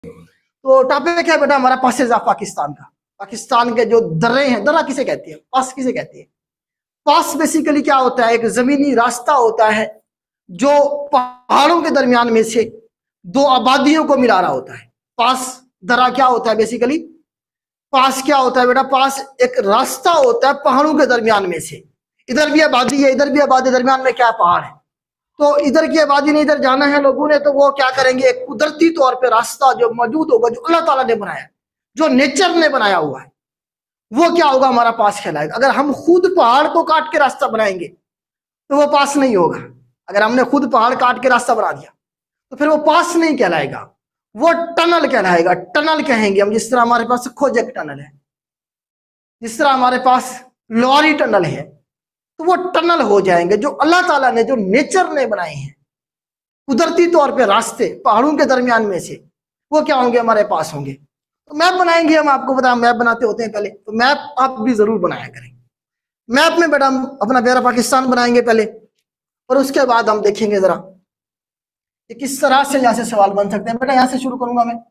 तो टॉपिक है बेटा हमारा पासेज ऑफ पाकिस्तान का। पाकिस्तान के जो दर्रे हैं, दर्रा किसे कहती है, पास किसे कहती है। पास बेसिकली क्या होता है, एक जमीनी रास्ता होता है जो पहाड़ों के दरमियान में से दो आबादियों को मिला रहा होता है। पास दर्रा क्या होता है बेसिकली, पास क्या होता है बेटा, पास एक रास्ता होता है पहाड़ों के दरमियान में से। इधर भी आबादी है, इधर भी आबादी, दरमियान में क्या पहाड़ है। तो इधर की आबादी ने इधर जाना है लोगों ने, तो वो क्या करेंगे, एक कुदरती तौर पे रास्ता जो मौजूद होगा, जो अल्लाह ताला ने बनाया, जो नेचर ने बनाया हुआ है, वो क्या होगा, हमारा पास कहलाएगा। अगर हम खुद पहाड़ को काट के रास्ता बनाएंगे तो वो पास नहीं होगा। अगर हमने खुद पहाड़ काट के रास्ता बना दिया तो फिर वो पास नहीं कहलाएगा, वो टनल कहलाएगा। टनल कहेंगे हम, जिस तरह हमारे पास खोजक टनल है, जिस तरह हमारे पास लोरी टनल है, तो वो टनल हो जाएंगे जो अल्लाह ताला ने, जो नेचर ने बनाए हैं कुदरती तौर पे रास्ते पहाड़ों के दरमियान में से, वो क्या होंगे, हमारे पास होंगे। तो मैप बनाएंगे हम, आपको पता मैप बनाते होते हैं पहले, तो मैप आप भी जरूर बनाया करें। मैप में बेटा हम अपना प्यारा पाकिस्तान बनाएंगे पहले, और उसके बाद हम देखेंगे जरा कि किस तरह से यहाँ से सवाल बन सकते हैं। बेटा यहाँ से शुरू करूंगा मैं,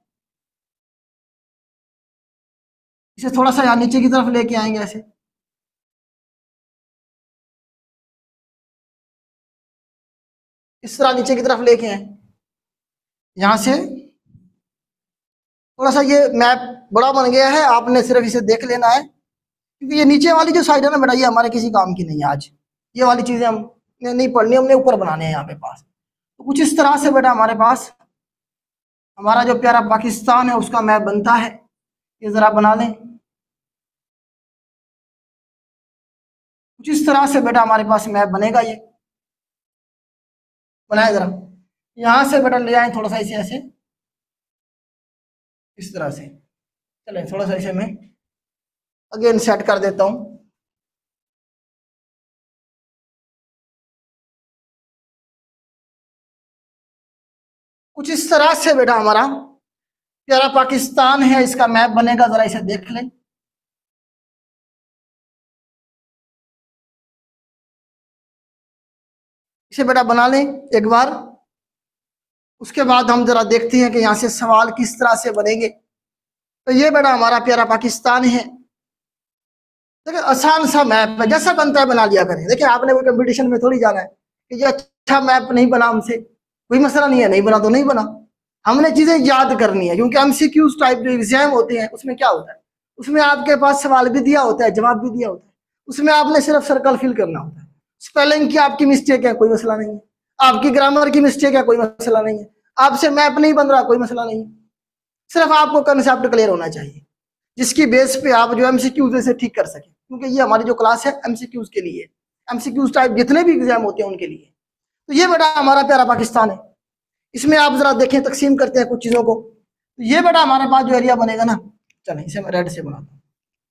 इसे थोड़ा सा यहाँ नीचे की तरफ लेके आएंगे ऐसे। इस तरह नीचे की तरफ लेके आए, यहाँ से थोड़ा सा ये मैप बड़ा बन गया है, आपने सिर्फ इसे देख लेना है, क्योंकि ये नीचे वाली जो साइड है ना बेटा, ये हमारे किसी काम की नहीं है आज। ये वाली चीजें हमने नहीं पढ़नी, हमने ऊपर बनाने हैं यहाँ पे पास। तो कुछ इस तरह से बेटा हमारे पास हमारा जो प्यारा पाकिस्तान है उसका मैप बनता है। ये जरा बना लें, कुछ इस तरह से बेटा हमारे पास मैप बनेगा। ये बनाए जरा, यहाँ से बेटा ले आए थोड़ा सा इसे ऐसे, इस तरह से। चले थोड़ा सा इसे मैं अगेन सेट कर देता हूँ। कुछ इस तरह से बेटा हमारा प्यारा पाकिस्तान है, इसका मैप बनेगा, जरा इसे देख लें। इसे बेटा बना लें एक बार, उसके बाद हम जरा देखते हैं कि यहाँ से सवाल किस तरह से बनेंगे। तो ये बेटा हमारा प्यारा पाकिस्तान है। देखिए आसान सा मैप है, जैसा बनता है बना लिया करें। देखिए आपने कोई कंपटीशन में थोड़ी जाना है कि ये अच्छा मैप नहीं बना हमसे, कोई मसला नहीं है, नहीं बना तो नहीं बना। हमने चीजें याद करनी है, क्योंकि एमसीक्यूज टाइप जो एग्जाम होते हैं उसमें क्या होता है, उसमें आपके पास सवाल भी दिया होता है, जवाब भी दिया होता है, उसमें आपने सिर्फ सर्कल फिल करना होता है। स्पेलिंग की आपकी मिस्टेक है, कोई मसला नहीं है। आपकी ग्रामर की मिस्टेक है, कोई मसला नहीं है। आपसे मैप नहीं बन रहा, कोई मसला नहीं है। सिर्फ आपको कंसेप्ट क्लियर होना चाहिए, जिसकी बेस पे आप जो एमसीक्यूज से ठीक कर सके, क्योंकि ये हमारी जो क्लास है एमसीक्यूज के लिए, एमसीक्यूज टाइप जितने भी एग्जाम होते हैं उनके लिए। तो ये बेटा हमारा प्यारा पाकिस्तान है। इसमें आप जरा देखें, तकसीम करते हैं कुछ चीजों को। तो ये बेटा हमारे पास जो एरिया बनेगा ना, चलें इसे मैं रेड से बनाता हूँ।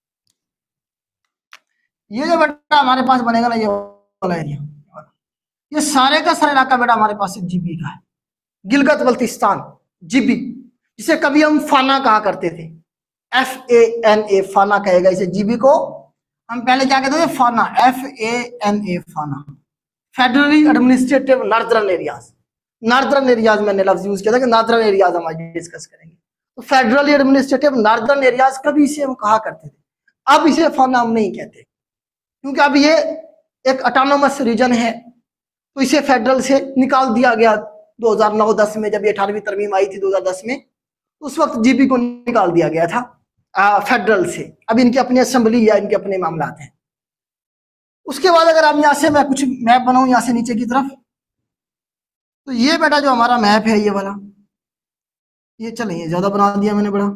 ये जो बेटा हमारे पास बनेगा ना, ये वाला एरिया, ये सारे का सारा इलाका बेटा हमारे पास जीबी का है। गिलगित बल्तिस्तान, जीबी, जिसे कभी हम फाना कहा करते थे, FANA फाना कहेगा इसे। जीबी को हम पहले क्या कहते थे, FANA, FANA FANA, federally administrative northern areas. Northern areas मैंने लफ्ज यूज किया था कि नॉर्दर्न एरियाज हम आज डिस्कस करेंगे। तो फेडरली एडमिनिस्ट्रेटिव नॉर्दर्न एरियाज कभी इसे हम कहा करते थे, अब इसे फाना हम नहीं कहते, क्योंकि अब ये एक ऑटोनोमस रीजन है। तो इसे फेडरल से निकाल दिया गया 2009-10 में, जब ये 18वीं तरमीम आई थी 2010 में, उस वक्त जीबी को निकाल दिया गया था फेडरल से। अब इनकी अपनी असेंबली या इनके अपने मामला हैं। उसके बाद अगर आप यहाँ से मैं कुछ मैप बनाऊं यहाँ से नीचे की तरफ, तो ये बेटा जो हमारा मैप है ये वाला, ये चले ये ज्यादा बना दिया मैंने बड़ा।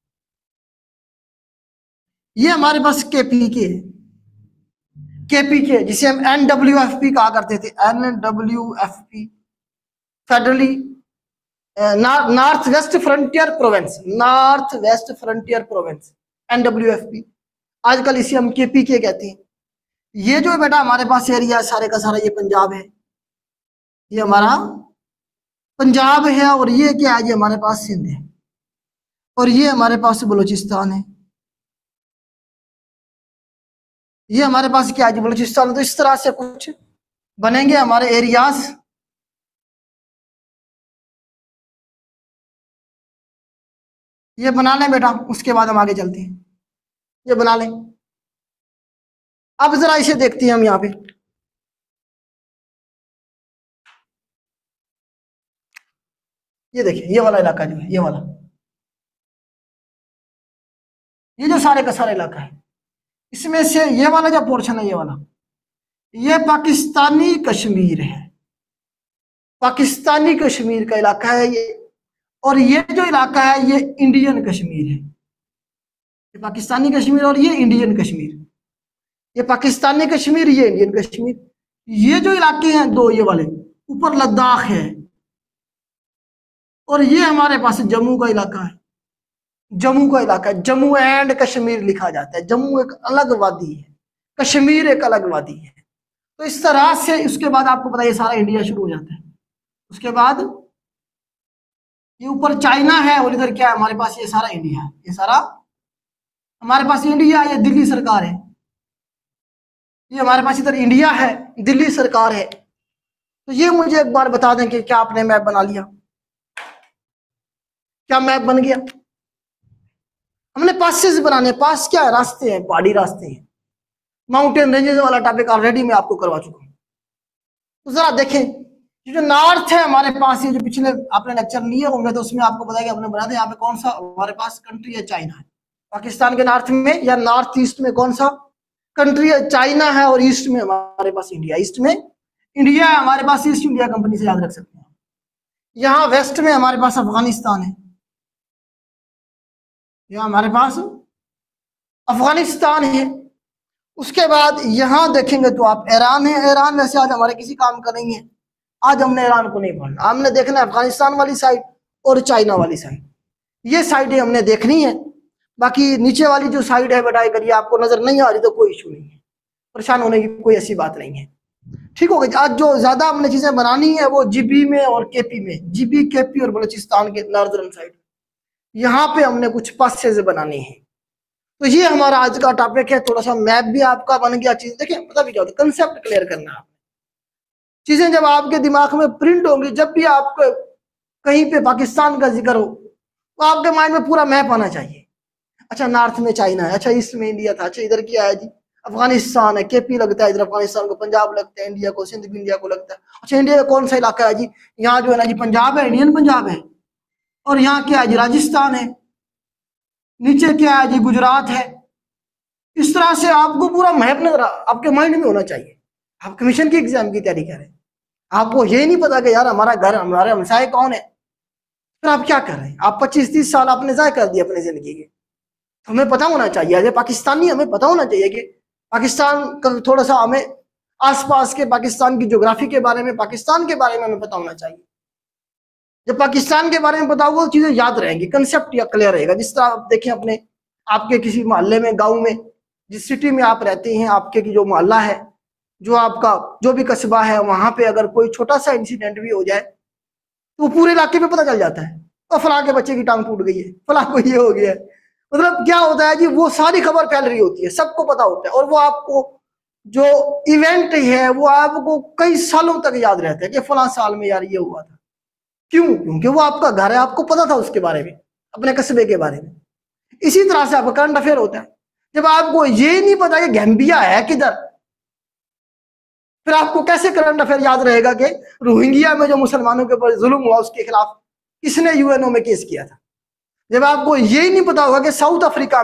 ये हमारे पास केपीके है, केपीके जिसे हम NWFP कहा करते थे, NWFP, federally north west frontier province, north west frontier province, NWFP। आजकल इसे हम KPK कहते हैं। ये जो बेटा हमारे पास एरिया सारे का सारा ये पंजाब है, ये हमारा पंजाब है। और ये क्या है, ये हमारे पास सिंध है, और ये हमारे पास बलूचिस्तान है। ये हमारे पास क्या है, बलूचिस्तान है। तो इस तरह से कुछ बनेंगे हमारे एरियाज। ये बना लें बेटा, उसके बाद हम आगे चलते हैं। ये बना लें। अब जरा इसे देखते हैं हम यहाँ पे। ये देखिए, ये वाला इलाका जो है, ये वाला, ये जो सारे का सारा इलाका है, इसमें से ये वाला जो पोर्शन है, ये वाला, ये पाकिस्तानी कश्मीर है। पाकिस्तानी कश्मीर का इलाका है ये। और ये जो इलाका है ये इंडियन कश्मीर है। ये पाकिस्तानी कश्मीर और ये इंडियन कश्मीर। ये पाकिस्तानी कश्मीर, ये इंडियन कश्मीर। ये जो इलाके हैं दो, ये वाले ऊपर लद्दाख है, और ये हमारे पास जम्मू का इलाका है। जम्मू का इलाका है, जम्मू एंड कश्मीर लिखा जाता है। जम्मू एक अलग वादी है, कश्मीर एक अलग वादी है। तो इस तरह से उसके बाद आपको पता है ये सारा इंडिया शुरू हो जाता है। उसके बाद ये ऊपर चाइना है, और इधर क्या है हमारे पास, ये सारा इंडिया है। ये सारा हमारे पास इंडिया, ये दिल्ली सरकार है। ये हमारे पास इधर इंडिया है, दिल्ली सरकार है। तो ये मुझे एक बार बता दें कि क्या आपने मैप बना लिया? क्या मैप बन गया? हमने पासेस बनाने। पास क्या है? रास्ते हैं, पहाड़ी रास्ते हैं। माउंटेन रेंजेस वाला टॉपिक ऑलरेडी मैं आपको करवा चुका हूं। तो जरा देखें, ये जो नॉर्थ है हमारे पास, ये जो पिछले आपने लेक्चर लिए होंगे तो उसमें आपको बताया कि आपने बना दिया यहाँ पे कौन सा हमारे पास कंट्री है, चाइना है। पाकिस्तान के नॉर्थ में या नॉर्थ ईस्ट में कौन सा कंट्री है? चाइना है। और ईस्ट में हमारे पास इंडिया। ईस्ट में इंडिया है हमारे पास, ईस्ट इंडिया कंपनी से याद रख सकते हैं। यहाँ वेस्ट में हमारे पास अफगानिस्तान है। यहाँ हमारे पास अफगानिस्तान है। उसके बाद यहाँ देखेंगे तो आप ईरान है। ईरान वैसे आज हमारे किसी काम का नहीं है, आज हमने ईरान को नहीं पढ़ना। हमने देखना है अफगानिस्तान वाली साइड और चाइना वाली साइड, ये साइडें हमने देखनी है। बाकी नीचे वाली जो साइड है बेटा, अगर ये आपको नजर नहीं आ रही तो कोई इशू नहीं है, परेशान होने की कोई ऐसी बात नहीं है। ठीक हो गया। आज जो ज्यादा हमने चीजें बनानी है वो जीबी में और केपी में, जीबी केपी और बलूचिस्तान के नॉर्दर्न साइड, यहाँ पे हमने कुछ पासेज बनाने हैं। तो ये हमारा आज का टॉपिक है। थोड़ा सा मैप भी आपका बन गया। चीज देखिए, पता भी क्या होता है, कंसेप्ट क्लियर करना है। चीजें जब आपके दिमाग में प्रिंट होंगी, जब भी आपको कहीं पे पाकिस्तान का जिक्र हो तो आपके माइंड में पूरा मैप आना चाहिए। अच्छा, नॉर्थ में चाइना है, अच्छा ईस्ट में इंडिया था, अच्छा इधर क्या है जी, अफगानिस्तान है, केपी लगता है इधर, अफगानिस्तान को पंजाब लगता है, इंडिया को सिंध भी इंडिया को लगता है। अच्छा, इंडिया का कौन सा इलाका है जी? यहाँ जो है ना जी पंजाब है, इंडियन पंजाब है। और यहाँ क्या है जी? राजस्थान है। नीचे क्या है जी? गुजरात है। इस तरह से आपको पूरा मैप नजर आपके माइंड में होना चाहिए। आप कमीशन की एग्जाम की तैयारी करें, आपको ये नहीं पता कि यार हमारा घर, हमारे हमसाए कौन है, फिर आप क्या कर रहे हैं? आप 25-30 साल आपने ज़ाया कर दिए अपनी जिंदगी के। तो हमें पता होना चाहिए, एज ए पाकिस्तानी हमें पता होना चाहिए कि पाकिस्तान का थोड़ा सा हमें आसपास के पाकिस्तान की ज्योग्राफी के बारे में, पाकिस्तान के बारे में हमें पता होना चाहिए। जब पाकिस्तान के बारे में पता होगा तो चीजें याद रहेंगी, कंसेप्ट या क्लियर रहेगा। जिस तरह आप देखें अपने आपके किसी मोहल्ले में, गाँव में, जिस सिटी में आप रहते हैं, आपके की जो मोहल्ला है, जो आपका जो भी कस्बा है, वहां पे अगर कोई छोटा सा इंसिडेंट भी हो जाए तो पूरे इलाके में पता चल जाता है, और फलां के बच्चे की टांग टूट गई है, फलां को ये हो गया है। मतलब क्या होता है जी, वो सारी खबर फैल रही होती है, सबको पता होता है, और वो आपको जो इवेंट है वो आपको कई सालों तक याद रहता है कि फलां साल में यार ये हुआ था। क्यों? क्योंकि वो आपका घर है, आपको पता था उसके बारे में, अपने कस्बे के बारे में। इसी तरह से आपका करंट अफेयर होता है। जब आपको ये नहीं पता कि गैम्बिया है किधर, फिर आपको कैसे करंट अफेयर याद रहेगा कि रोहिंग्या में जो मुसलमानों के ऊपर जुल्म हुआ उसके खिलाफ किसने यूएनओ में केस किया था। जब आपको यही नहीं पता होगा कि साउथ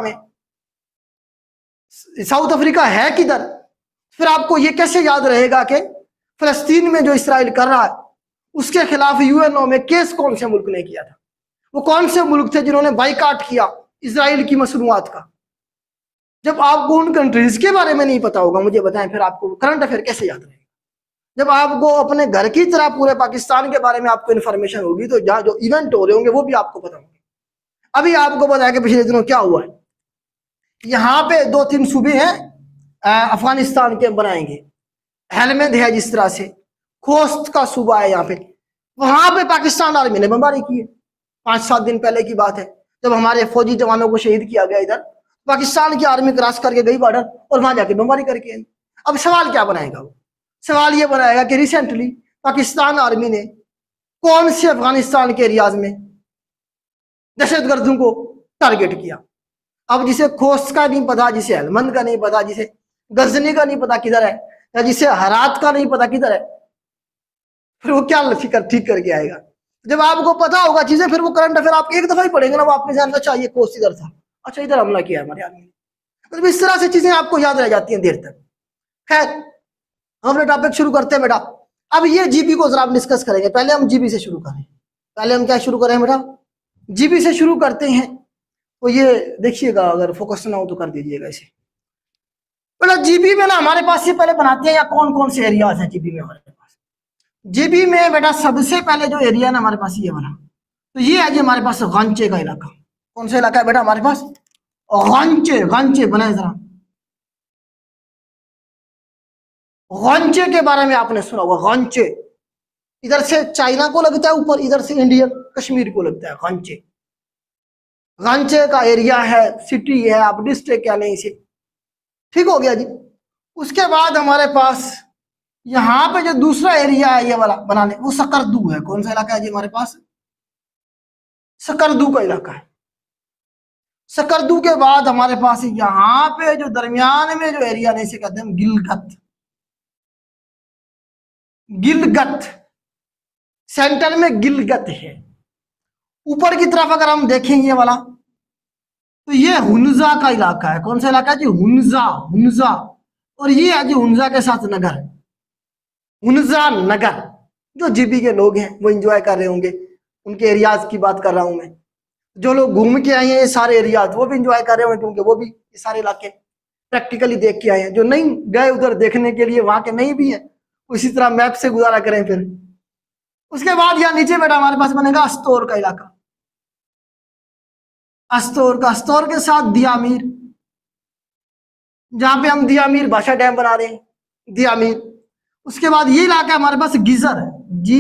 अफ्रीका है किधर, फिर आपको ये कैसे याद रहेगा कि फलस्तीन में जो इसराइल कर रहा है उसके खिलाफ यूएनओ में केस कौन से मुल्क ने किया था, वो कौन से मुल्क थे जिन्होंने बाइकाट किया इसराइल की मसनूआत का। जब आपको उन कंट्रीज के बारे में नहीं पता होगा, मुझे बताएं, फिर आपको करंट अफेयर कैसे याद रहेगा? जब आपको अपने घर की तरह पूरे पाकिस्तान के बारे में आपको इन्फॉर्मेशन होगी तो जहाँ जो इवेंट हो रहे होंगे वो भी आपको पता होंगे। अभी आपको बताया कि पिछले दिनों क्या हुआ है, यहाँ पे 2-3 सूबे हैं अफगानिस्तान के बनाएंगे, हेलमंद है, जिस तरह से खोस्त का सूबा है यहाँ पे, वहां पे पाकिस्तान आर्मी ने बमबारी की है। 5-7 दिन पहले की बात है, जब हमारे फौजी जवानों को शहीद किया गया इधर, पाकिस्तान की आर्मी क्रॉस करके गई बॉर्डर और वहां जाके बमबारी करके आई। अब सवाल क्या बनाएगा वो? सवाल ये बनाएगा कि रिसेंटली पाकिस्तान आर्मी ने कौन से अफगानिस्तान के एरियाज में दहशतगर्दों को टारगेट किया। अब जिसे खोस्त का नहीं पता, जिसे हेलमंद का नहीं पता, जिसे गजनी का नहीं पता किधर है, या जिसे हरात का नहीं पता किधर है, फिर वो क्या फिक्र ठीक करके आएगा। जब आपको पता होगा चीजें, फिर वो करंट अफेयर आप एक दफा ही पढ़ेंगे ना, वो आपके ध्यान में, अच्छा ये कोस्ट इधर था, अच्छा इधर हमला किया हमारे आदमी ने, मतलब इस तरह से चीजें आपको याद रह जाती हैं देर तक। खैर, हम अपने टॉपिक शुरू करते हैं बेटा। अब ये जीबी को जरा आप डिस्कस करेंगे। पहले हम जीबी से शुरू करें। पहले हम क्या शुरू करें बेटा? जीबी से शुरू करते हैं। तो ये देखिएगा, अगर फोकस ना हो तो कर दीजिएगा इसे। बेटा जीबी में ना हमारे पास ये पहले बनाते हैं, या कौन कौन से एरियाज हैं जीबी में हमारे पास। जीबी में बेटा सबसे पहले जो एरिया है ना हमारे पास ये वाला, तो ये है जी हमारे पास गांचे का इलाका। कौन सा इलाका है बेटा हमारे पास? गांचे। गांचे बनाए जरा। गांचे के बारे में आपने सुना होगा। गांचे इधर से चाइना को लगता है ऊपर, इधर से इंडियन कश्मीर को लगता है। गांचे, गांचे का एरिया है, सिटी है, आप डिस्ट्रिक्ट क्या नहीं इसे, ठीक हो गया जी। उसके बाद हमारे पास यहाँ पे जो दूसरा एरिया है ये वाला बनाने, वो सकरदू है। कौन सा इलाका है जी हमारे पास? सकरदू का इलाका है। सकरदू के बाद हमारे पास यहाँ पे जो दरमियान में जो एरिया नहीं से कहते हैं गिलगत। गिलगत सेंटर में गिलगत है। ऊपर की तरफ अगर हम देखेंगे ये वाला, तो ये हुनजा का इलाका है। कौन सा इलाका है जी? हुनजा। हुनजा। और ये है जी हुनजा के साथ नगर, हुनजा नगर। जो जीबी के लोग हैं वो एंजॉय कर रहे होंगे, उनके एरियाज की बात कर रहा हूं मैं। जो लोग घूम के आए हैं ये सारे एरियाज, वो भी एंजॉय कर रहे होंगे, क्योंकि वो भी ये सारे इलाके प्रैक्टिकली देख के आए हैं। जो नहीं गए उधर देखने के लिए, वहां के नहीं भी है, उसी तरह मैप से गुजारा करें फिर। उसके बाद यहाँ नीचे बेटा हमारे पास बनेगा अस्तौर का इलाका। अस्तौर का, अस्तौर के साथ दियामीर, जहां पे हम दियामीर भाषा डैम बना रहे हैं, दियामीर। उसके बाद ये इलाका हमारे पास गिजर है,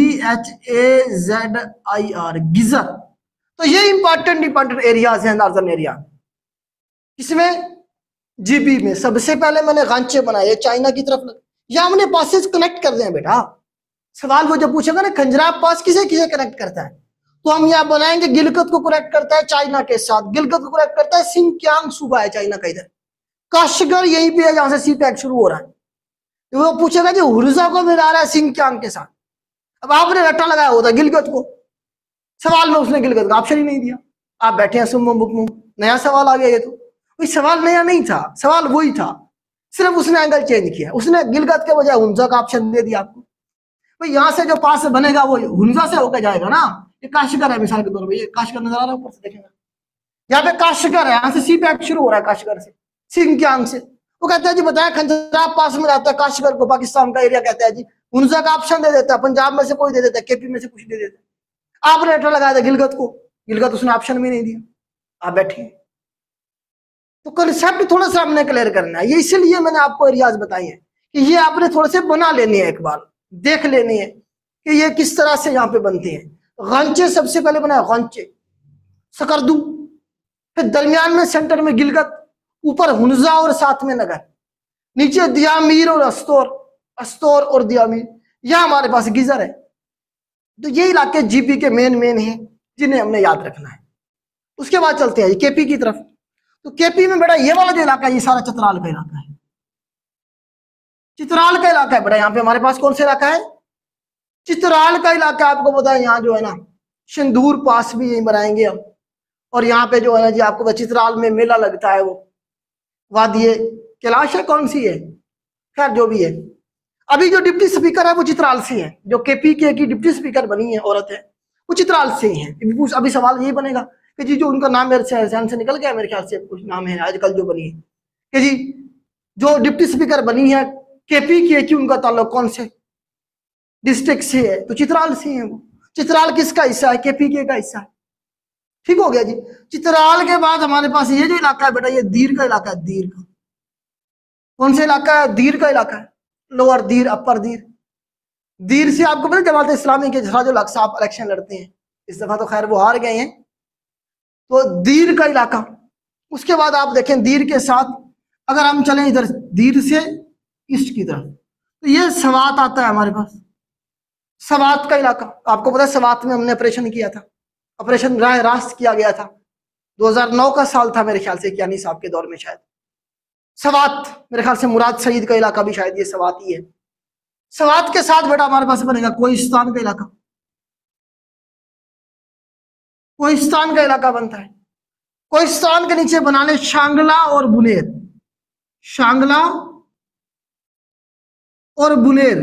GHAZIR, गिजर। तो ये इंपॉर्टेंट एरियाज हैं नॉर्दर्न एरिया। इसमें जीबी में सबसे पहले मैंने गांचे बनाए चाइना की तरफ, या हमने पासेज कनेक्ट कर दें बेटा। सवाल वो जब पूछेगा ना खंजराब पास किसे किसे कनेक्ट करता है, तो हम यहाँ बनाएंगे गिलगित को कनेक्ट करता है चाइना के साथ, गिलगित को कनेक्ट करता है सिंकियांग सूबा है चाइना का, इधर काशगर यहीं पे है जहां से सी पैक शुरू हो रहा है। तो वो पूछेगा जी हुर्जा को मिला रहा है सिंकियांग के साथ। अब आपने रट्टा लगाया होता गिलगित को, सवाल में उसने गिलगित का ऑप्शन ही नहीं दिया। आप बैठे हैं सुम बुक मुंह, नया सवाल आ गया। ये तो कोई सवाल नया नहीं था, सवाल वही था, सिर्फ उसने एंगल चेंज किया। उसने गिलगित के बजाय हुंजा का ऑप्शन दे दिया आपको। भाई यहाँ से जो पास बनेगा वो हुंजा से होकर जाएगा ना। ये काशगर है मिसाल के तौर पर, ये काशगर नजर आ रहा है ऊपर से देखेंगे, यहाँ पे काशगर है, यहाँ से सी पैक शुरू हो रहा है काशगर से, सिंकियांग से। वो कहता है जी बताया खंजराब पास में रहता है, काशगर को पाकिस्तान का एरिया कहता है जी, हुंजा का ऑप्शन दे देता है, पंजाब में से कोई दे देता है, केपी में से कुछ दे देता है। आपने लेटर लगाया था गिलगित को, गिलगित उसने ऑप्शन भी नहीं दिया। आप बैठिए। तो कंसेप्ट थोड़ा सा हमने क्लियर करना है, ये इसलिए मैंने आपको एरियाज बताई है कि ये आपने थोड़े से बना लेनी है, एक बार देख लेनी है कि ये किस तरह से यहाँ पे बनते हैं। गांचे सबसे पहले बनाया, गांचे, सकरदू, फिर दरमियान में सेंटर में गिलगित, ऊपर हुनजा और साथ में नगर, नीचे दियामीर और अस्तौर, अस्तौर और दियामीर, यह हमारे पास गिजर है। तो ये इलाके जीपी के मेन हैं जिन्हें हमने याद रखना है। उसके बाद चलते हैं केपी की तरफ। तो केपी में बेटा ये वाला जो इलाका है ये सारा चित्राल का इलाका है, चित्राल का इलाका है बेटा। यहाँ पे हमारे पास कौन सा इलाका है? चित्राल का इलाका। आपको पता है यहाँ जो है ना सिंदूर पास भी यही बनाएंगे हम, और यहाँ पे जो है ना जी आपको चित्राल में मेला लगता है, वो वादिये कैलाश है, कौन सी है, खैर जो भी है। अभी जो डिप्टी स्पीकर है वो चित्राल से है, जो केपी के की डिप्टी स्पीकर बनी है औरत है, वो चित्राल से ही है। अभी सवाल यही बनेगा कि जी जो उनका नाम मेरे ध्यान से निकल गया, मेरे ख्याल से कुछ नाम है आजकल जो बनी है, कि जी जो डिप्टी स्पीकर बनी है केपी की उनका ताल्लुक कौन से डिस्ट्रिक्ट से है, तो चित्राल से है। वो चित्राल किसका हिस्सा है? केपी के का हिस्सा है। ठीक हो गया जी। चित्राल के बाद हमारे पास ये जो इलाका है बेटा ये दीर का इलाका है। दीर का कौन सा इलाका है? दीर का इलाका है, लोअर दीर, अपर दीर। दीर से आपको पता जमात इस्लामी के जो हक साहब इलेक्शन लड़ते हैं, इस दफा तो खैर वो हार गए हैं, तो दीर का इलाका। उसके बाद आप देखें दीर के साथ अगर हम चलें इधर दीर से ईस्ट की तरफ, तो ये सवात आता है हमारे पास, सवात का इलाका। आपको पता है सवात में हमने ऑपरेशन किया था, ऑपरेशन राह रास्त किया गया था, 2009 का साल था मेरे ख्याल से, कियानी साहब के दौर में शायद। सवात, मेरे ख्याल से मुराद सईद का इलाका भी शायद ये सवात ही है। सवात के साथ बेटा हमारे पास बनेगा कोहिस्तान का इलाका। कोहिस्तान का इलाका बनता है। कोहिस्तान के नीचे बनाने शांगला और बुनेर, शांगला और बुनेर।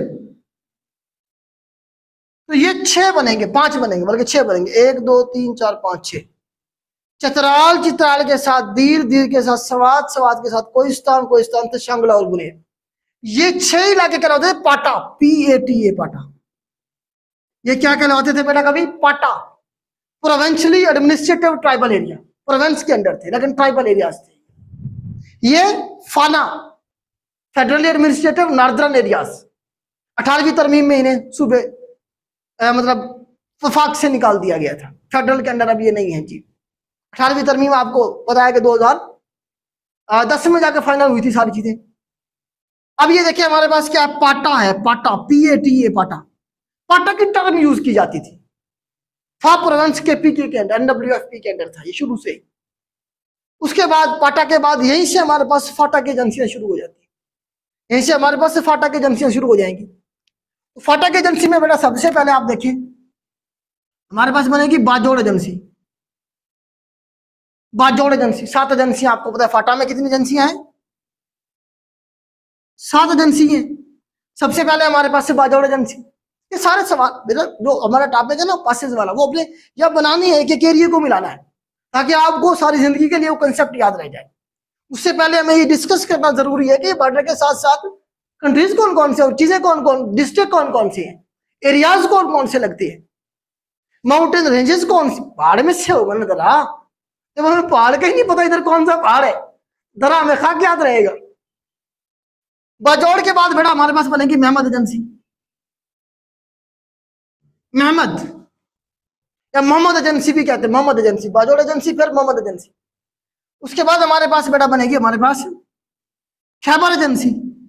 तो ये 6 बनेंगे, 5 बनेंगे, बल्कि 6 बनेंगे, 1 2 3 4 5 6। चित्राल, चित्राल के साथ दीर, दीर के साथ सवात, सवात के साथ कोहिस्तान, कोहिस्तान से शांगला और बुनेर। ये 6 इलाके कहलाते थे पाटा, PATA, पाटा। ये क्या कहलाते थे बेटा कभी? PATA. Provincially administrative tribal area, province के अंडर थे लेकिन ट्राइबल एरियाज थे। ये FANA, federally administrative northern areas. 18वीं तरमीम में इन्हें सूबे मतलब वफाक से निकाल दिया गया था, फेडरल के अंडर अब ये नहीं है जी। 18वीं तरमीम आपको पता है कि 2010 में जाकर फाइनल हुई थी सारी चीजें। अब ये देखिए हमारे पास क्या है? पाटा है, पाटा, PATA, पाटा। पाटा की टर्म यूज की जाती थी फा प्रोविंस के PK के अंडर, NWFP के अंडर था ये शुरू से। उसके बाद पाटा के बाद यहीं से हमारे पास फाटा की एजेंसियां शुरू हो जाती है, यहीं से हमारे पास फाटा की एजेंसियां शुरू हो जाएंगी। तो फाटा की एजेंसी में बेटा सबसे पहले आप देखें हमारे पास बनेगी बाजोड़ एजेंसी। बाजोड़ एजेंसी, 7 एजेंसियां, आपको पता है फाटा में कितनी एजेंसियां हैं? 7 एजेंसी हैं। सबसे पहले हमारे पास से बाजोड़ एजेंसी। ये सारे सवाल बेटा जो हमारा टॉपिक है ना पासेज वाला, वो अपने या बनानी है, एक एरिया को मिलाना है ताकि आपको सारी जिंदगी के लिए वो कंसेप्ट याद रह जाए। उससे पहले हमें ये डिस्कस करना जरूरी है कि बॉर्डर के साथ साथ कंट्रीज कौन कौन से और चीजें कौन कौन, डिस्ट्रिक्ट कौन कौन सी हैं, एरियाज कौन कौन से लगती है, माउंटेन रेंजेस कौन सी। पहाड़ में से होगा ना जरा, जब हमें पहाड़ का ही नहीं पता इधर कौन सा पहाड़ है, जरा हमें खाक याद रहेगा। बाजौड़ के बाद बेटा हमारे पास बनेगी महमद एजेंसी, महमद या मोहम्मद एजेंसी भी कहते हैं, मोहम्मद एजेंसी, बाजौड़ एजेंसी, फिर मोहम्मद एजेंसी। उसके बाद हमारे पास बेटा बनेगी हमारे पास खैबर एजेंसी,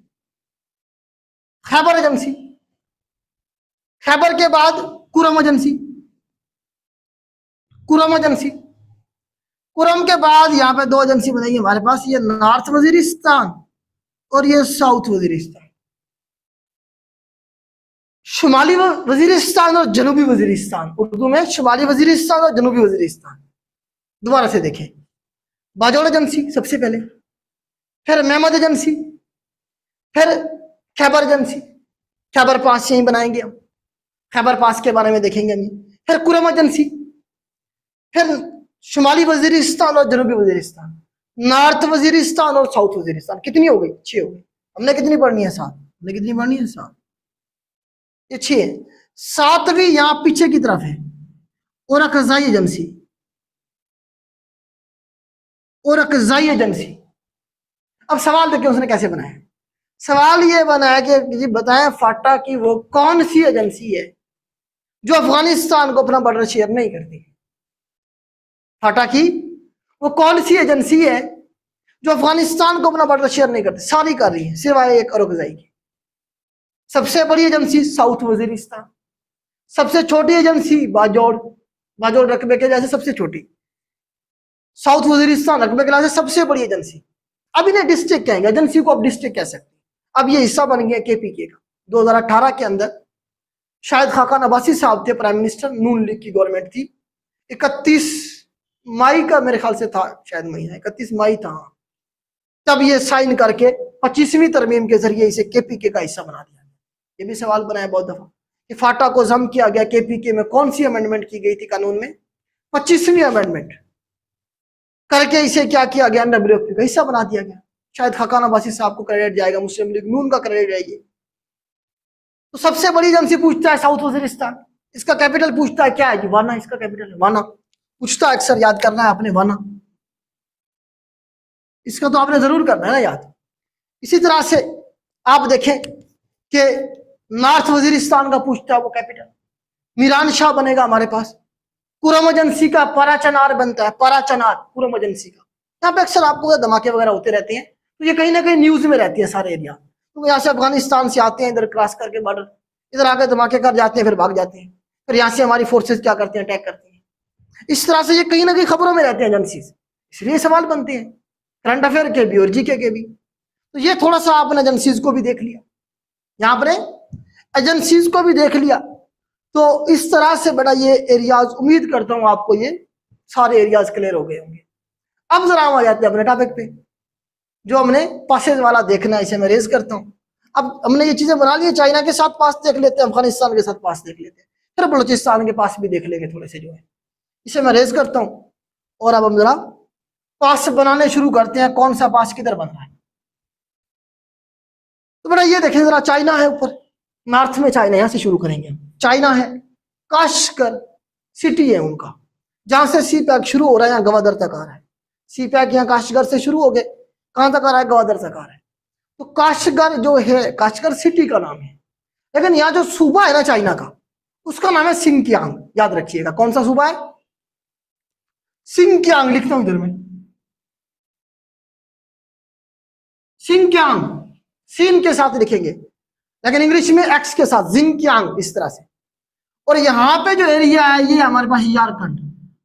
खैबर एजेंसी। खैबर के बाद कुरम एजेंसी, कुरम एजेंसी। कुरम के बाद यहाँ पे 2 एजेंसी बनेगी हमारे पास, ये नॉर्थ वजीरिस्तान और ये साउथ वजीरिस्तान, शुमाली वजीरिस्तान और जनूबी वजीरिस्तान। उर्दू में शुमाली वजीरिस्तान और जनूबी वजीरिस्तान। दोबारा से देखें, बाजौड़ एजेंसी सबसे पहले, फिर महमद एजेंसी, फिर खैबर एजेंसी। खैबर पास यहीं बनाएंगे हम, खैबर पास के बारे में देखेंगे हम। फिर कुरम एजेंसी, फिर शुमाली वजीरिस्तान और जनूबी वजीरिस्तान, नॉर्थ वजीरिस्तान और साउथ वजीरिस्तान। कितनी हो गई? 6 हो गई। हमने कितनी पढ़नी है? 7। हमने कितनी पढ़नी है? 7। ये 6 है। 7वीं यहां पीछे की तरफ है ओरकजाई एजेंसी, ओरकजाई एजेंसी। अब सवाल देखिए उसने कैसे बनाया। सवाल ये बनाया कि जी बताएं फाटा की वो कौन सी एजेंसी है जो अफगानिस्तान को अपना बॉर्डर शेयर नहीं करती। फाटा की वो कौन सी एजेंसी है जो अफगानिस्तान को अपना बॉर्डर शेयर नहीं करती? सारी कर रही है सिवाय एक ओरकजाई की। सबसे बड़ी एजेंसी साउथ वजीरिस्तान, सबसे छोटी एजेंसी बाजौड़, बाजौड़ रकबे के जैसे सबसे छोटी, साउथ वजीरिस्तान रकबे के लिहाज से सबसे बड़ी एजेंसी। अब इन्हें डिस्ट्रिक्ट कहेंगे, एजेंसी को अब डिस्ट्रिक्ट कह सकते हैं। अब ये हिस्सा बन गया KPK का। 2018 के अंदर शायद खाकान अब्बासी साहब थे प्राइम मिनिस्टर, नून लीग की गवर्नमेंट थी। 31 मई का मेरे ख्याल से था, शायद महीना 31 मई था, तब ये साइन करके 25वीं तरमीम के जरिए इसे KPK का हिस्सा बना दिया। ये भी सवाल बनाया बहुत दफा कि फाटा को जम किया गया KPK में, कौन सी अमेंडमेंट की गई थी कानून में? 25वीं अमेंडमेंट करके इसे क्या किया गया? NWFP का हिस्सा बना दिया गया। शायद खाकान अब्बासी साहब को क्रेडिट जाएगा, मुस्लिम लीग नून का क्रेडिट जाएगी। तो सबसे बड़ी एजेंसी पूछता है साउथ वजीरिस्तान, इसका कैपिटल पूछता है क्या है? वाना, इसका कैपिटल है वाना। पूछता है अक्सर, याद करना है आपने वाना, इसका तो आपने जरूर करना है ना याद। इसी तरह से आप देखें कि नॉर्थ वजीरिस्तान का पूछता है वो कैपिटल, मीरान शाह बनेगा हमारे पास। कुरम एजेंसी का पराचनार बनता है, पराचनार कुरम एजेंसी का। यहाँ पे अक्सर आपको धमाके वगैरह होते रहते हैं, तो ये कहीं ना कहीं न्यूज में रहती है सारे एरिया। तो यहाँ से अफगानिस्तान से आते हैं, इधर क्रॉस करके बॉर्डर, इधर आकर धमाके कर जाते हैं, फिर भाग जाते हैं। फिर यहाँ से हमारी फोर्सेस क्या करते हैं? अटैक करती हैं। इस तरह से ये कहीं ना कहीं खबरों में रहते हैं एजेंसीज, इसलिए सवाल बनते हैं करंट अफेयर के भी और जीके के भी। तो ये थोड़ा सा आपने एजेंसीज को भी देख लिया, यहाँ पर एजेंसीज को भी देख लिया। तो इस तरह से बड़ा ये एरियाज, उम्मीद करता हूं आपको ये सारे एरियाज क्लियर हो गए होंगे। अब जरा हम आ जाते हैं अपने टॉपिक पे, जो हमने पासेज वाला देखना है, इसे मैं रेज करता हूं। अब हमने ये चीजें बना ली, चाइना के साथ पास देख लेते हैं, अफगानिस्तान के साथ पास देख लेते हैं, फिर बलूचिस्तान के पास भी देख लेंगे थोड़े से जो है। इसे मैं रेज करता हूं और अब हम जरा पास बनाने शुरू करते हैं, कौन सा पास किधर बन रहा है। तो बड़ा ये देखें जरा, चाइना है ऊपर नॉर्थ में, चाइना, यहां से शुरू करेंगे हम। चाइना है, काशगर सिटी है उनका, जहां से सी पैक शुरू हो रहा है, यहाँ गवादर तक आ रहा है। सी पैक यहाँ काशगर से शुरू हो गए, कहां तक आ रहा है, गवादर तक आ रहा है। तो काशगर जो है, काशगर सिटी का नाम है, लेकिन यहाँ जो सूबा है ना चाइना का, उसका नाम है सिंकियांग। याद रखिएगा कौन सा सूबा है, सिंकियांग। लिखता हूं इधर में, सिंकियांग, सीन के साथ लिखेंगे, लेकिन इंग्लिश में एक्स के साथ, जिंकियांग, इस तरह से। और यहां पे जो एरिया है ये हमारे पास यारकंड,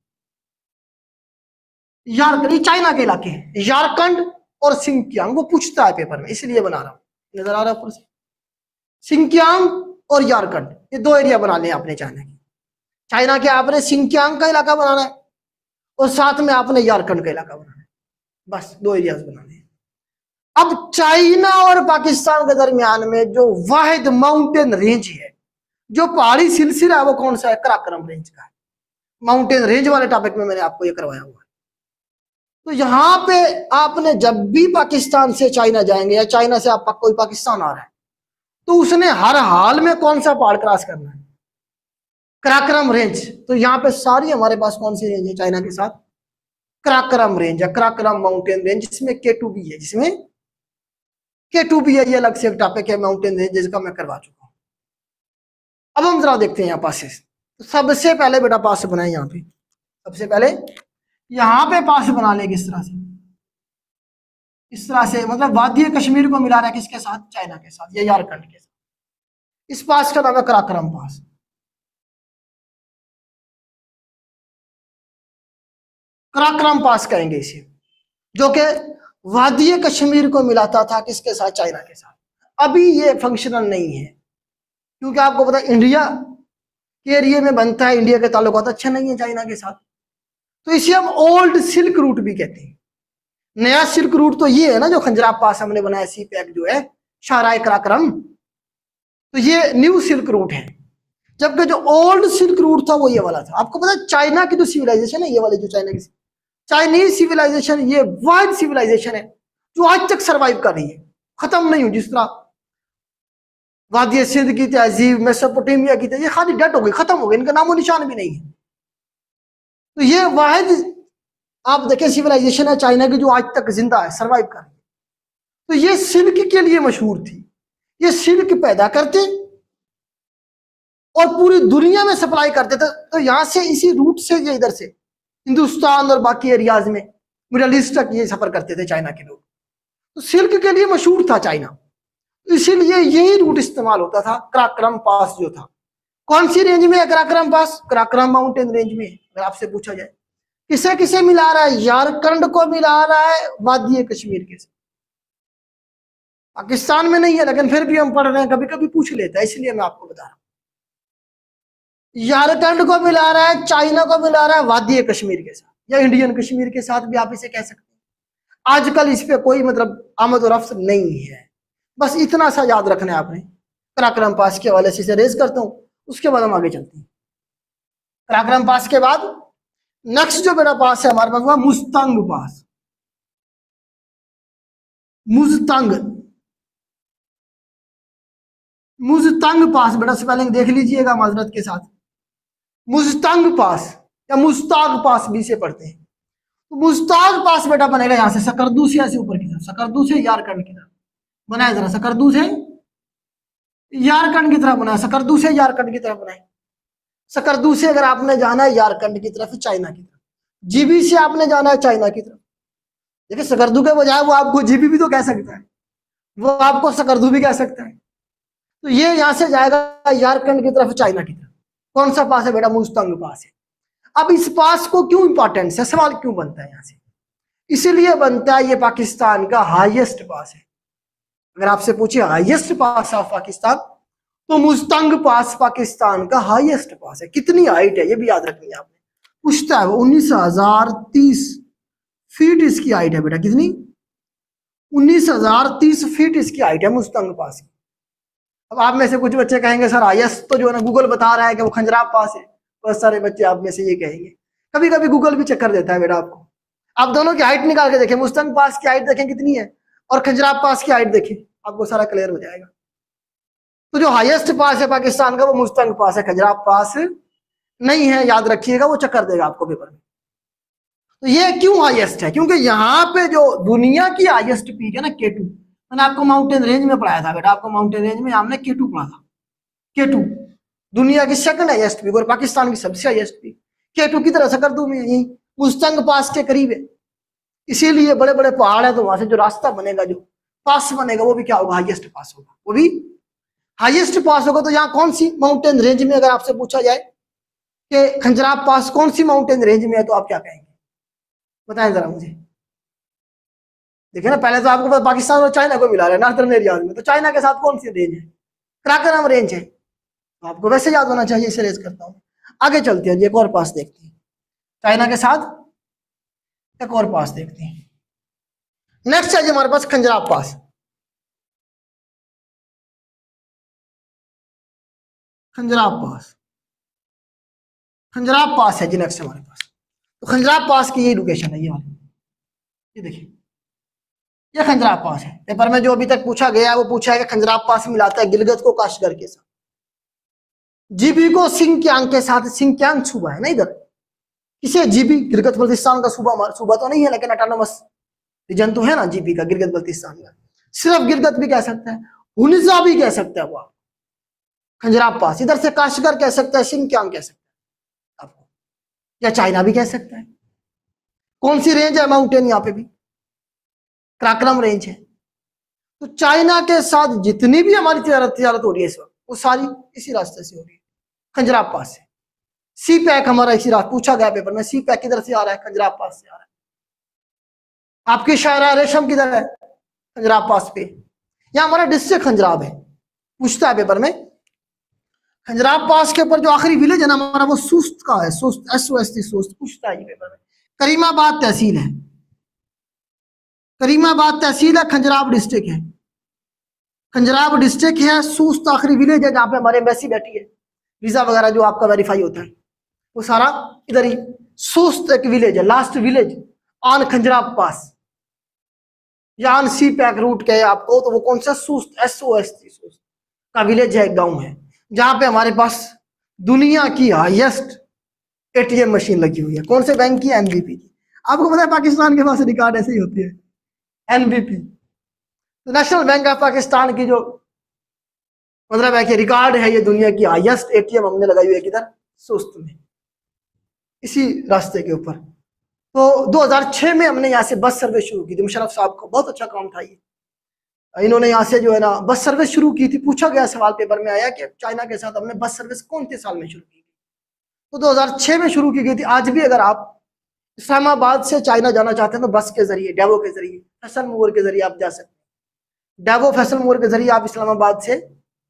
यारकंड ये चाइना के इलाके हैं, यारकंड और सिंकियांग। वो पूछता है पेपर में, इसलिए बना रहा हूं, नजर आ रहा है ऊपर से। सिंकियांग और यारकंड ये दो एरिया बना ले आपने चाइना की। चाइना के आपने सिंकियांग का इलाका बनाना है और साथ में आपने यारकंड का इलाका बनाना है, बस दो एरियाज बनाने हैं। अब चाइना और पाकिस्तान के दरमियान में जो वाहिद माउंटेन रेंज है, जो पहाड़ी सिलसिला है, वो कौन सा है, कराकरम रेंज का है। माउंटेन रेंज वाले टॉपिक में मैंने आपको ये करवाया हुआ है। तो यहां पे आपने जब भी पाकिस्तान से चाइना जाएंगे या चाइना से आप कोई पाकिस्तान आ रहा है, तो उसने हर हाल में कौन सा पहाड़ क्रॉस करना है, कराकरम रेंज। तो यहाँ पे सारी हमारे पास कौन सी रेंज है चाइना के साथ, कराकरम रेंज है, कराकरम माउंटेन रेंज, जिसमें K2 भी है, जिसमें K2 भी है। ये अलग से एक टॉपिक है माउंटेन रेंज, जिसका मैं करवा चुका हूं। अब हम जरा देखते हैं यहाँ पासेस। तो सबसे पहले बेटा पास बनाए यहाँ पे, सबसे पहले यहाँ पे पास बना ले किस तरह से, इस तरह से, मतलब वादी कश्मीर को मिला रहा है किसके साथ, चाइना के साथ या यारकंड के साथ। इस पास का नाम है कराकरम पास। कराकरम पास कहेंगे इसे, जो कि वादी कश्मीर को मिलाता था किसके साथ, चाइना के साथ। अभी ये फंक्शनल नहीं है, क्योंकि आपको पता है इंडिया के एरिया में बनता है, इंडिया के ताल्लुकात अच्छे नहीं है चाइना के साथ। तो इसे हम ओल्ड सिल्क रूट भी कहते हैं। नया सिल्क रूट तो ये है ना, जो खंजराब पास हमने बनाया, सी पैक जो है, शाहराह कराकरम, तो ये न्यू सिल्क रूट है। जबकि जो ओल्ड सिल्क रूट था वो ये वाला था। आपको पता है चाइना की जो सिविलाइजेशन है, ये वाली जो चाइना की चाइनीज सिविलाइजेशन, ये वाइड सिविलाइजेशन है जो आज तक सरवाइव कर रही है, खत्म नहीं हुई। जिस तरह वादी सिंध की तहजीब, मेसोपोटामिया की तहजीब, ये खाली डेट हो गई, खत्म हो गई, इनका नामो निशान भी नहीं है। तो ये वाहिद आप देखें सिविलाइजेशन है चाइना की जो आज तक जिंदा है, सरवाइव कर रही है। तो ये सिल्क के लिए मशहूर थी, ये सिल्क पैदा करते और पूरी दुनिया में सप्लाई करते थे। तो यहाँ से, इसी रूट से, ये इधर से हिंदुस्तान और बाकी एरियाज में, मिडल ईस्ट तक ये सफर करते थे चाइना के लोग। तो सिल्क के लिए मशहूर था चाइना, इसीलिए यही रूट इस्तेमाल होता था। कराकरम पास जो था, कौन सी रेंज में है Karakoram pass, Karakoram mountain range में। अगर आपसे पूछा जाए किसे किसे मिला रहा है, यारकंड को मिला रहा है वादी कश्मीर के साथ। पाकिस्तान में नहीं है, लेकिन फिर भी हम पढ़ रहे हैं, कभी कभी पूछ लेता है, इसलिए मैं आपको बता रहा हूं। यारकंड को मिला रहा है, चाइना को मिला रहा है वादी कश्मीर के साथ, या इंडियन कश्मीर के साथ भी आप इसे कह सकते हैं। आजकल इस पे कोई मतलब आमद और रफ्त नहीं है, बस इतना सा याद रखना है आपने। कराकरम पास के हवाले से इसे रेज करता हूं, उसके बाद हम आगे चलते हैं। कराकरम पास के बाद नेक्स्ट जो मेरा पास है हमारे पास, वह मुस्तंग पास। मुस्तंग, मुस्तंग पास, बेटा स्पेलिंग देख लीजिएगा माजरत के साथ। मुस्तंग पास या मुस्ताग पास भी से पढ़ते हैं। तो मुस्ताग पास बेटा बनेगा यहां से, सकरदू से ऐसे ऊपर की तरफ, सकरदू से यारकंड की तरफ बनाए। जरा सकरदू से यारकंड की तरफ बनाए, सकरदू से यारकंड की तरफ बनाए। सकरदू से अगर आपने जाना है यारकंड की तरफ, चाइना की तरफ, जीबी से आपने जाना है चाइना की तरफ। देखिए सकरदू के बजाय वो आपको जीबी भी तो कह सकता है, वो आपको सकरदू भी कह सकता है। तो ये यहां से जाएगा यारकंड की तरफ, चाइना की तरफ। कौन सा पास है बेटा, मुस्तंग पास है। अब इस पास को क्यों इंपॉर्टेंस है, सवाल क्यों बनता है यहां से? इसीलिए बनता है ये पाकिस्तान का हाईएस्ट पास है। अगर आपसे पूछे हाईएस्ट पास ऑफ पाकिस्तान, तो मुस्तंग पास पाकिस्तान का हाईएस्ट पास है। कितनी हाइट है ये भी याद रखनी है आपने। पूछता है वो 19,030 फीट इसकी हाइट है बेटा। कितनी? 19,030 फीट इसकी हाइट है मुस्तंग पास की। अब आप में से कुछ बच्चे कहेंगे सर हाईएस्ट तो जो है ना गूगल बता रहा है कि वो खंजराब पास है। बहुत सारे बच्चे आप में से ये कहेंगे। कभी कभी गूगल भी चक्कर देता है बेटा आपको। आप दोनों की हाइट निकाल के देखें, मुस्तंग पास की हाइट देखें कितनी है और खंजराब पास की हाइट देखें, आपको सारा क्लियर हो जाएगा। तो जो हाईएस्ट पास है पाकिस्तान का वो मुस्तंग पास है, खंजराब पास नहीं है, याद रखिएगा, वो चक्कर देगा आपको पेपर में। तो ये क्यों हाईएस्ट है? क्योंकि यहाँ पे जो दुनिया की हाईएस्ट पीक है ना K2, मैंने आपको माउंटेन रेंज में पढ़ाया था बेटा, आपको माउंटेन रेंज में हमने K2 पढ़ा था। K2 दुनिया की सेकंड हाईएस्ट पीक और पाकिस्तान की सबसे हाईएस्ट पीक। K2 की तरह से कर दूं मैं, यही मुस्तंग पास के करीब है, इसीलिए बड़े बड़े पहाड़ है, तो वहां से जो रास्ता बनेगा, जो पास बनेगा, वो भी क्या होगा? हाईएस्ट पास होगा, वो भी हाईएस्ट पास होगा। तो यहाँ कौन सी माउंटेन रेंज में अगर आपसे पूछा जाए कि खंजराब पास कौन सी माउंटेन रेंज में है, तो आप क्या कहेंगे? बताएं जरा मुझे। देखिए ना, पहले तो आपको पाकिस्तान और चाइना को मिला रहा है नॉर्थर्न एरियाज में, तो चाइना के साथ कौन सी रेंज है? कराकोरम रेंज है। तो आपको वैसे याद होना चाहिए, इसे रेज करता हूँ। आगे चलते हैं, एक और पास देखते हैं, चाइना के साथ एक और पास देखते हैं। नेक्स्ट है जी हमारे पास खंजराब पास। खंजराब पास, खंजराब पास है जी नेक्स्ट हमारे पास। तो खंजराब पास की यही लोकेशन है, ये वाली, ये देखिए, ये खंजराब पास है। पेपर में जो अभी तक पूछा गया है वो पूछा है कि खंजराब पास मिलाता है गिलगित को काशगर के साथ, जीबी को सिंकियांग के साथ। सिंकियांग सूबा है ना इधर, किसे? जीबी, गिलगित बल्तिस्तान का सूबा, सूबा तो नहीं है लेकिन ऑटोनोमस रीजन तो है ना जीबी का, गिलगित बल्तिस्तान का। सिर्फ गिलगित भी कह सकता है, हुनजा भी कह सकता है वो खंजराब पास। इधर से काशगर कह सकता है, सिंकियांग कह सकता है आपको, या चाइना भी कह सकता है। कौन सी रेंज है माउंटेन? यहाँ पे भी कराकोरम रेंज है। तो चाइना के साथ जितनी भी हमारी तिजारत हो रही है इस वक्त, वो सारी इसी रास्ते से हो रही है, खंजराब पास से। सी पैक हमारा इसी रास्ते, पूछा गया पेपर में, सी पैक किधर से आ रहा है? खंजराब पास से आ रहा है। आपकी शायरा रेशम किधर है? खंजराब पास पे। यहाँ हमारा डिस्ट्रिक्ट खंजराब है, पूछता है पेपर में। खंजराब पास के ऊपर जो आखिरी विलेज है ना हमारा, वो सुस्त का है, सुस्त, SOST, सुस्त, पूछता है ये पेपर में। करीमाबाद तहसील है, करीमाबाद तहसील है, खंजराब डिस्ट्रिक्ट है, खंजराब डिस्ट्रिक्ट है। सुस्त आखिरी विलेज है जहाँ पे हमारे एम्बेसी बैठी है, वीजा वगैरह जो आपका वेरीफाई होता है वो सारा इधर ही। सुस्त एक विलेज है, last village on Khunjerab pass, या ऑन सी पैक रूट कहे आपको, तो वो कौन सा? सुस्त, SOST, सुस्त का विलेज है, एक गांव है, जहां पे हमारे पास दुनिया की हाईएस्ट ATM मशीन लगी हुई है। कौन से बैंक की? NBP की। आपको पता है पाकिस्तान के पास रिकॉर्ड ऐसे ही होते हैं, NBP, national bank of Pakistan की जो मतलब है कि रिकॉर्ड है, ये दुनिया की हाईएस्ट ATM हमने लगाई हुई है किधर? सुस्त में, इसी रास्ते के ऊपर। तो 2006 में हमने यहाँ से बस सर्विस शुरू की थी, मुशर्रफ साहब को बहुत अच्छा काम था ये। इन्होंने यहाँ से जो है ना बस सर्विस शुरू की थी। पूछा गया सवाल पेपर में आया कि चाइना के साथ हमने बस सर्विस कौन से साल में शुरू की? तो 2006 में शुरू की गई थी। आज भी अगर आप इस्लामाबाद से चाइना जाना चाहते हैं तो बस के जरिए, डेवो के जरिए, फैसल मूवर के जरिए आप जा सकते हैं। डेवो फैसल मूवर के जरिए आप इस्लामाबाद से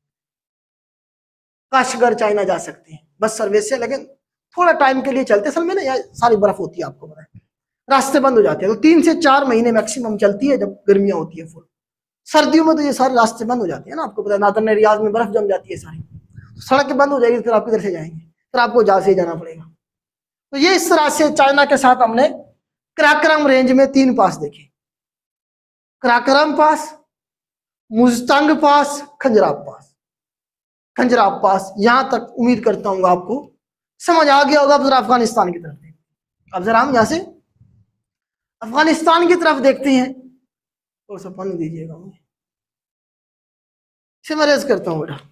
काशगर चाइना जा सकते हैं बस सर्विस से, लेकिन थोड़ा टाइम के लिए चलते, असल में ना यहाँ सारी बर्फ होती है, आपको पता है, रास्ते बंद हो जाते हैं। तो 3 से 4 महीने मैक्सिमम चलती है जब गर्मियां होती है फुल। सर्दियों में तो ये सारे रास्ते बंद हो जाते हैं ना, आपको पता है, नॉर्दर्न एरियाज में बर्फ जम जाती है सारी, सड़क बंद हो जाएगी, फिर आप किधर से जाएंगे? फिर आपको जहाज से जाना पड़ेगा। तो ये इस तरह से चाइना के साथ हमने कराकोरम रेंज में 3 पास देखे, कराकोरम पास, मुस्तंग पास, खंजराब पास। खंजराब पास यहां तक उम्मीद करता हूँ आपको समझ आ गया होगा। अब जरा अफगानिस्तान की तरफ देखते हैं। अब जरा हम यहां से अफगानिस्तान की तरफ देखते हैं। थोड़ा सा पानी दीजिएगा मुझे, इसे मैं रेज करता हूँ बेटा।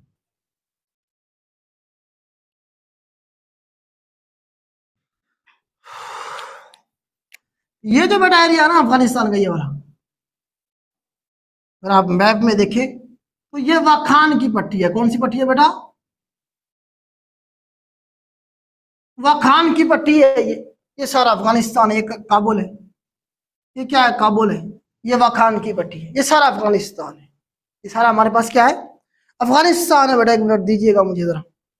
ये जो बेटा एरिया ना अफगानिस्तान का, ये वाला, अगर आप मैप में देखें तो ये वाखान की पट्टी है। कौन सी पट्टी है बेटा? वाखान की पट्टी है ये सारा अफगानिस्तान है, ये काबुल है, ये क्या है, काबुल है, ये वाखान की पट्टी है, ये सारा अफगानिस्तान है, ये सारा हमारे पास क्या है, अफगानिस्तान है बेटा। एक मिनट दीजिएगा मुझे जरा।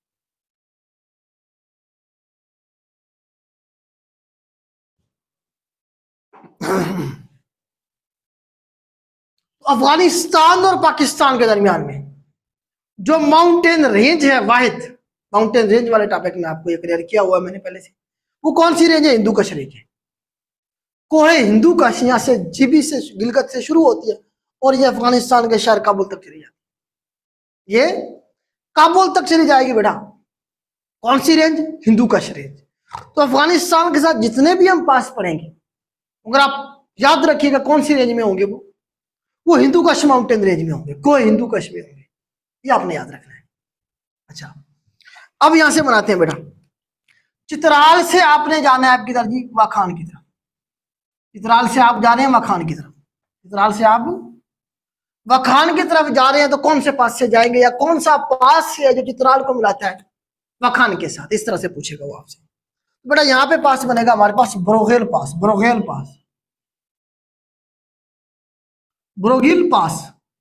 अफगानिस्तान और पाकिस्तान के दरमियान में जो माउंटेन रेंज है, वाहिद माउंटेन रेंज वाले टॉपिक में आपको ये क्लियर किया हुआ है मैंने पहले से, वो कौन सी रेंज है, हिंदू कश रेंज है। कोहे हिंदू कश यहाँ से जीबी से गिलगित से शुरू होती है और ये अफगानिस्तान के शहर काबुल तक चली जाती है, ये काबुल तक चली जाएगी बेटा। कौन सी रेंज, हिंदू कश रेंज। तो अफगानिस्तान के साथ जितने भी हम पास पढ़ेंगे, अगर आप याद रखिएगा कौन सी रेंज में होंगे, वो हिंदू कश माउंटेन रेंज में होंगे, कोई हिंदू कश में होंगे, ये आपने याद रखना है। अच्छा, अब यहां से बनाते हैं बेटा। चित्राल से आपने जाना है आपकी तरफ जी वाखान की तरफ, चित्राल से आप जा रहे हैं वाखान की तरफ, चित्राल से आप वाखान की तरफ जा रहे हैं तो कौन से पास से जाएंगे, या कौन सा पास है जो चित्राल को मिलाता है वाखान के साथ, इस तरह से पूछेगा वो आपसे। बेटा यहाँ पे पास बनेगा हमारे पास ब्रोगेल पास, ब्रोगेल पास, ब्रोगेल पास।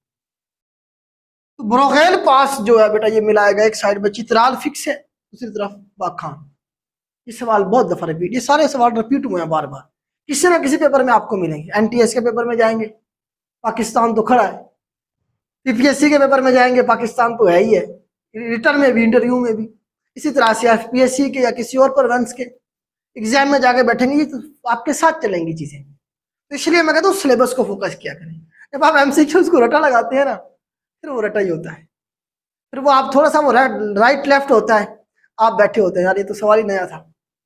तो ब्रोगेल पास जो है बेटा ये मिलाएगा, एक साइड में चित्राल फिक्स है, दूसरी तरफ वाखान। ये सवाल बहुत दफा रिपीट, ये सारे सवाल रिपीट हुए हैं बार बार, किसी ना किसी पेपर में आपको मिलेंगे। एनटीएस के पेपर में जाएंगे पाकिस्तान तो खड़ा है, पीपीएससी के पेपर में जाएंगे पाकिस्तान तो है ही है, रिटर्न में भी, इंटरव्यू में भी। इसी तरह से एफपीएससी के या किसी और प्रोवेंस के एग्जाम में जाके बैठेंगे, ये तो आपके साथ चलेंगी चीजें। तो इसलिए मैं कहता हूँ सिलेबस को फोकस किया करें। जब आप एमसीक्यूज को रटा लगाते हैं ना, फिर वो रटा ही होता है, फिर वो आप थोड़ा सा वो राइट लेफ्ट होता है, आप बैठे होते हैं यार ये तो सवाल ही नया था।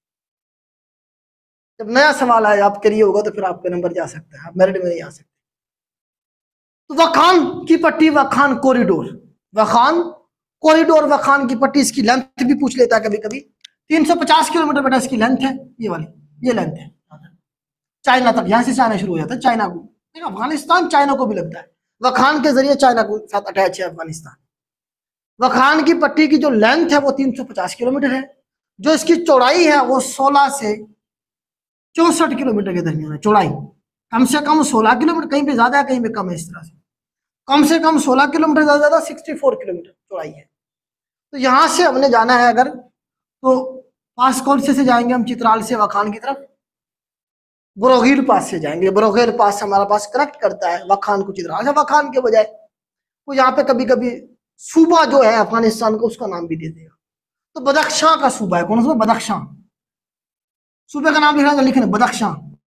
जब नया सवाल आए आप करिए होगा तो फिर आपका नंबर जा सकता है, आप मेरिट में नहीं आ सकते। तो वाखान की पट्टी, वाखान कॉरिडोर, वाखान कॉरिडोर, वाखान की पट्टी, इसकी लेंथ भी पूछ लेता है कभी कभी। 350 किलोमीटर बेटा इसकी लेंथ है, ये वाली ये लेंथ है, चाइना तक, यहां से चाइना शुरू हो जाता है, चाइना को, अफगानिस्तान चाइना को भी लगता है, वाखान के जरिए चाइना को साथ अटैच है अफगानिस्तान। वाखान की पट्टी की जो लेंथ है वो 350 किलोमीटर है, जो इसकी चौड़ाई है वो 16 से 64 किलोमीटर के दरमियान है। चौड़ाई कम से कम 16 किलोमीटर, कहीं पे ज्यादा है कहीं पे कम है, इस तरह से कम से कम 16 किलोमीटर, ज्यादा 64 किलोमीटर चौड़ाई है। तो यहां से हमने जाना है अगर, तो पास कौन से जाएंगे हम, चित्राल से वाखान की तरफ ब्रोगेल पास से जाएंगे। ब्रोगेल पास हमारा पास कनेक्ट करता है वाखान को चित्राल से। वाखान के बजाय वो यहाँ पे कभी कभी सूबा जो है अफगानिस्तान का उसका नाम भी दे देगा, तो बदख्शां का सूबा है, कौन सा, बदख्शां, सूबे का नाम लिखना लिखना बदख्शां,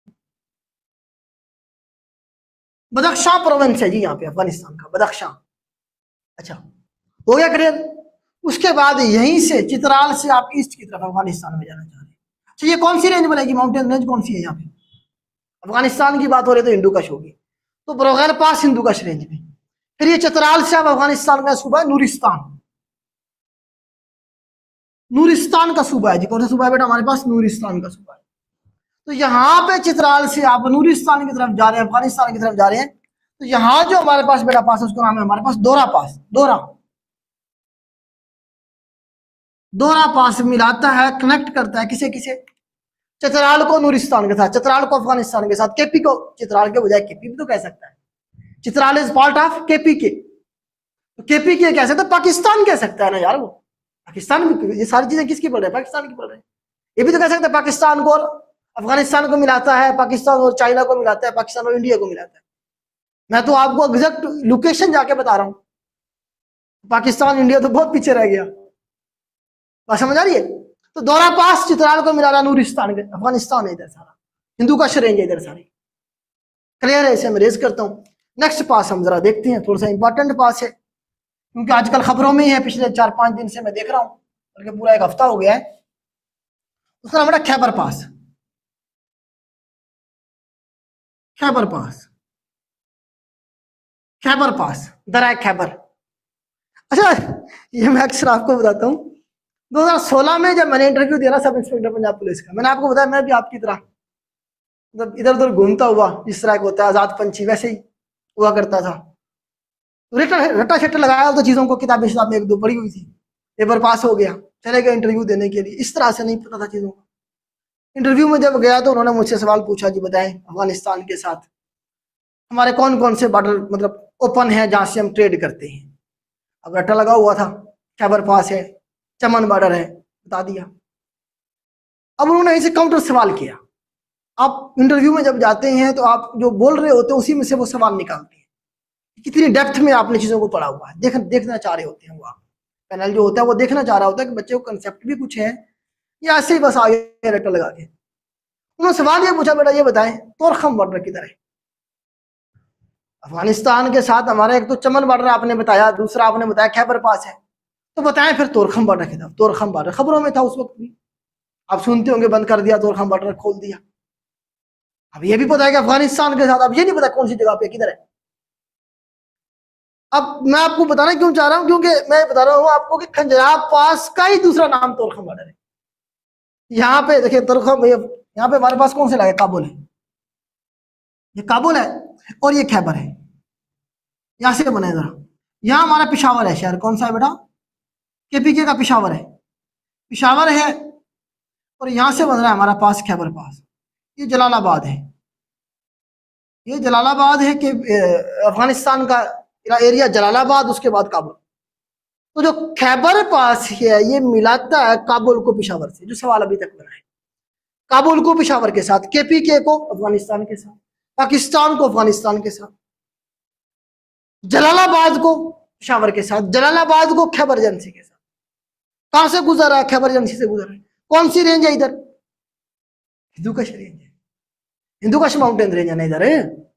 बदख्शां प्रोविंस है जी यहाँ पे अफगानिस्तान का, बदख्शां। अच्छा हो गया क्लियर। उसके बाद यहीं से चित्राल से आप ईस्ट की तरफ अफगानिस्तान में जाना चाह रहे हैं। तो ये कौन सी रेंज बनेगी, माउंटेन रेंज कौन सी है यहाँ पे, अफगानिस्तान की बात हो रही तो हिंदू कश होगी, तो ब्रोगेल पास हिंदू कश रेंज में। फिर ये चित्राल से अब अफगानिस्तान का सूबा है नूरिस्तान, नूरिस्तान का सूबा है जी, कौन सा सूबा है बेटा हमारे पास, नूरिस्तान का सूबा है। तो यहाँ पे चित्राल से आप नूरिस्तान की तरफ जा रहे हैं, अफगानिस्तान की तरफ जा रहे हैं, तो यहाँ जो हमारे पास बेटा पास है उसका नाम है हमारे पास दोरा पास। दोरा, दोरा पास मिलाता है, कनेक्ट करता है किसे किसे, चित्राल को नूरिस्तान के साथ, चित्राल को अफगानिस्तान के साथ, केपी को, चित्राल के बजाय केपी भी तो कह सकता है, Chitral is part of KP के, तो केपी के कह सकता है, पाकिस्तान कह सकता है ना यार, वो पाकिस्तान भी, ये सारी चीजें किसकी पढ़ रहे हैं, पाकिस्तान की पढ़ रहे हैं। ये भी तो कह सकते हैं पाकिस्तान को और अफगानिस्तान को मिलाता है, पाकिस्तान और चाइना को मिलाता है, पाकिस्तान और इंडिया को मिलाता है। मैं तो आपको एग्जैक्ट लोकेशन जाके बता रहा हूं, पाकिस्तान इंडिया तो बहुत पीछे रह गया, बात समझ आ रही है। तो दोरा पास चित्राल को मिला रहा नूरिस्तान के, अफगानिस्तान है इधर सारा, हिंदू का रेंज है इधर सारी, क्लियर है। इसे मैं रेज करता हूँ। नेक्स्ट पास हम जरा देखते हैं, थोड़ा सा इंपॉर्टेंट पास है क्योंकि आजकल खबरों में ही है, पिछले 4-5 दिन से मैं देख रहा हूँ, बल्कि पूरा एक हफ्ता हो गया है। उसका नाम है खैबर पास, खैबर पास, खैबर पास, दरा खैबर। अच्छा ये मैं अक्सर आपको बताता हूँ, 2016 में जब मैंने इंटरव्यू दिया ना सब इंस्पेक्टर पंजाब पुलिस का, मैंने आपको बताया मैं भी आपकी तरह मतलब इधर उधर घूमता हुआ, जिस तरह का होता है आजाद पंछी वैसे ही हुआ करता था। रटा शट्टा लगाया तो चीजों को, किताबें शिताबें 1-2 पढ़ी हुई थी, पेपर पास हो गया, चले गए इंटरव्यू देने के लिए। इस तरह से नहीं पता था चीज़ों का। इंटरव्यू में जब गया तो उन्होंने मुझसे सवाल पूछा, जी बताएं अफगानिस्तान के साथ हमारे कौन कौन से बॉर्डर मतलब ओपन है जहाँ से हम ट्रेड करते हैं। अब रट्टा लगा हुआ था, खैबर पास है, चमन बॉर्डर है, बता दिया। अब उन्होंने इसे काउंटर सवाल किया। आप इंटरव्यू में जब जाते हैं तो आप जो बोल रहे होते हैं उसी में से वो सवाल निकालते हैं, कितनी डेप्थ में आपने चीजों को पढ़ा हुआ है, देखना चाह रहे होते हैं वो। आप पैनल जो होता है वो देखना चाह रहा होता है कि बच्चे को कंसेप्ट भी कुछ है या ऐसे ही बस आगे रट्टा लगा के। उन्होंने सवाल ये पूछा, बेटा ये बताएं तोरखम बॉर्डर किधर है। अफगानिस्तान के साथ हमारा एक तो चमन बॉर्डर आपने बताया, दूसरा आपने बताया खैबर पास है, तो बताएं फिर तोरखम बॉर्डर किधर। तोरखम बॉर्डर खबरों में था उस वक्त भी, आप सुनते होंगे, बंद कर दिया, तोरखम बॉर्डर खोल दिया। अब ये भी पता है कि अफगानिस्तान के साथ, अब ये नहीं पता कौन सी जगह पे किधर है। अब मैं आपको बताना क्यों चाह रहा हूं, क्योंकि मैं बता रहा हूं आपको कि खंजराब पास का ही दूसरा नाम तोरखम बॉर्डर है। यहाँ पे देखिए तोरखम, यहाँ पे हमारे पास कौन से इलाके, काबुल है, ये काबुल है और ये खैबर है। यहां से बने जरा, यहाँ हमारा पिशावर है शहर, कौन सा है बेटा, केपीके का पिशावर है, पिशावर है। और यहां से बन रहा है हमारा पास खैबर पास, ये जलालाबाद है, ये जलालाबाद है कि अफगानिस्तान का एरिया जलालाबाद, उसके बाद काबुल। तो जो खैबर पास है ये मिलाता है काबुल को पिशावर से, जो सवाल अभी तक बना है, काबुल को पिशावर के साथ, केपीके को अफगानिस्तान के साथ, पाकिस्तान को अफगानिस्तान के साथ, जलालाबाद को पिशावर के साथ, जलालाबाद को खैबर एजेंसी के साथ। कहां से गुजर रहा है, खैबर एजेंसी से गुजर रहा है। कौन सी रेंज है इधर, हिंदुकश रेंज है, हिंदुकश माउंटेन रेंज है ना इधर है।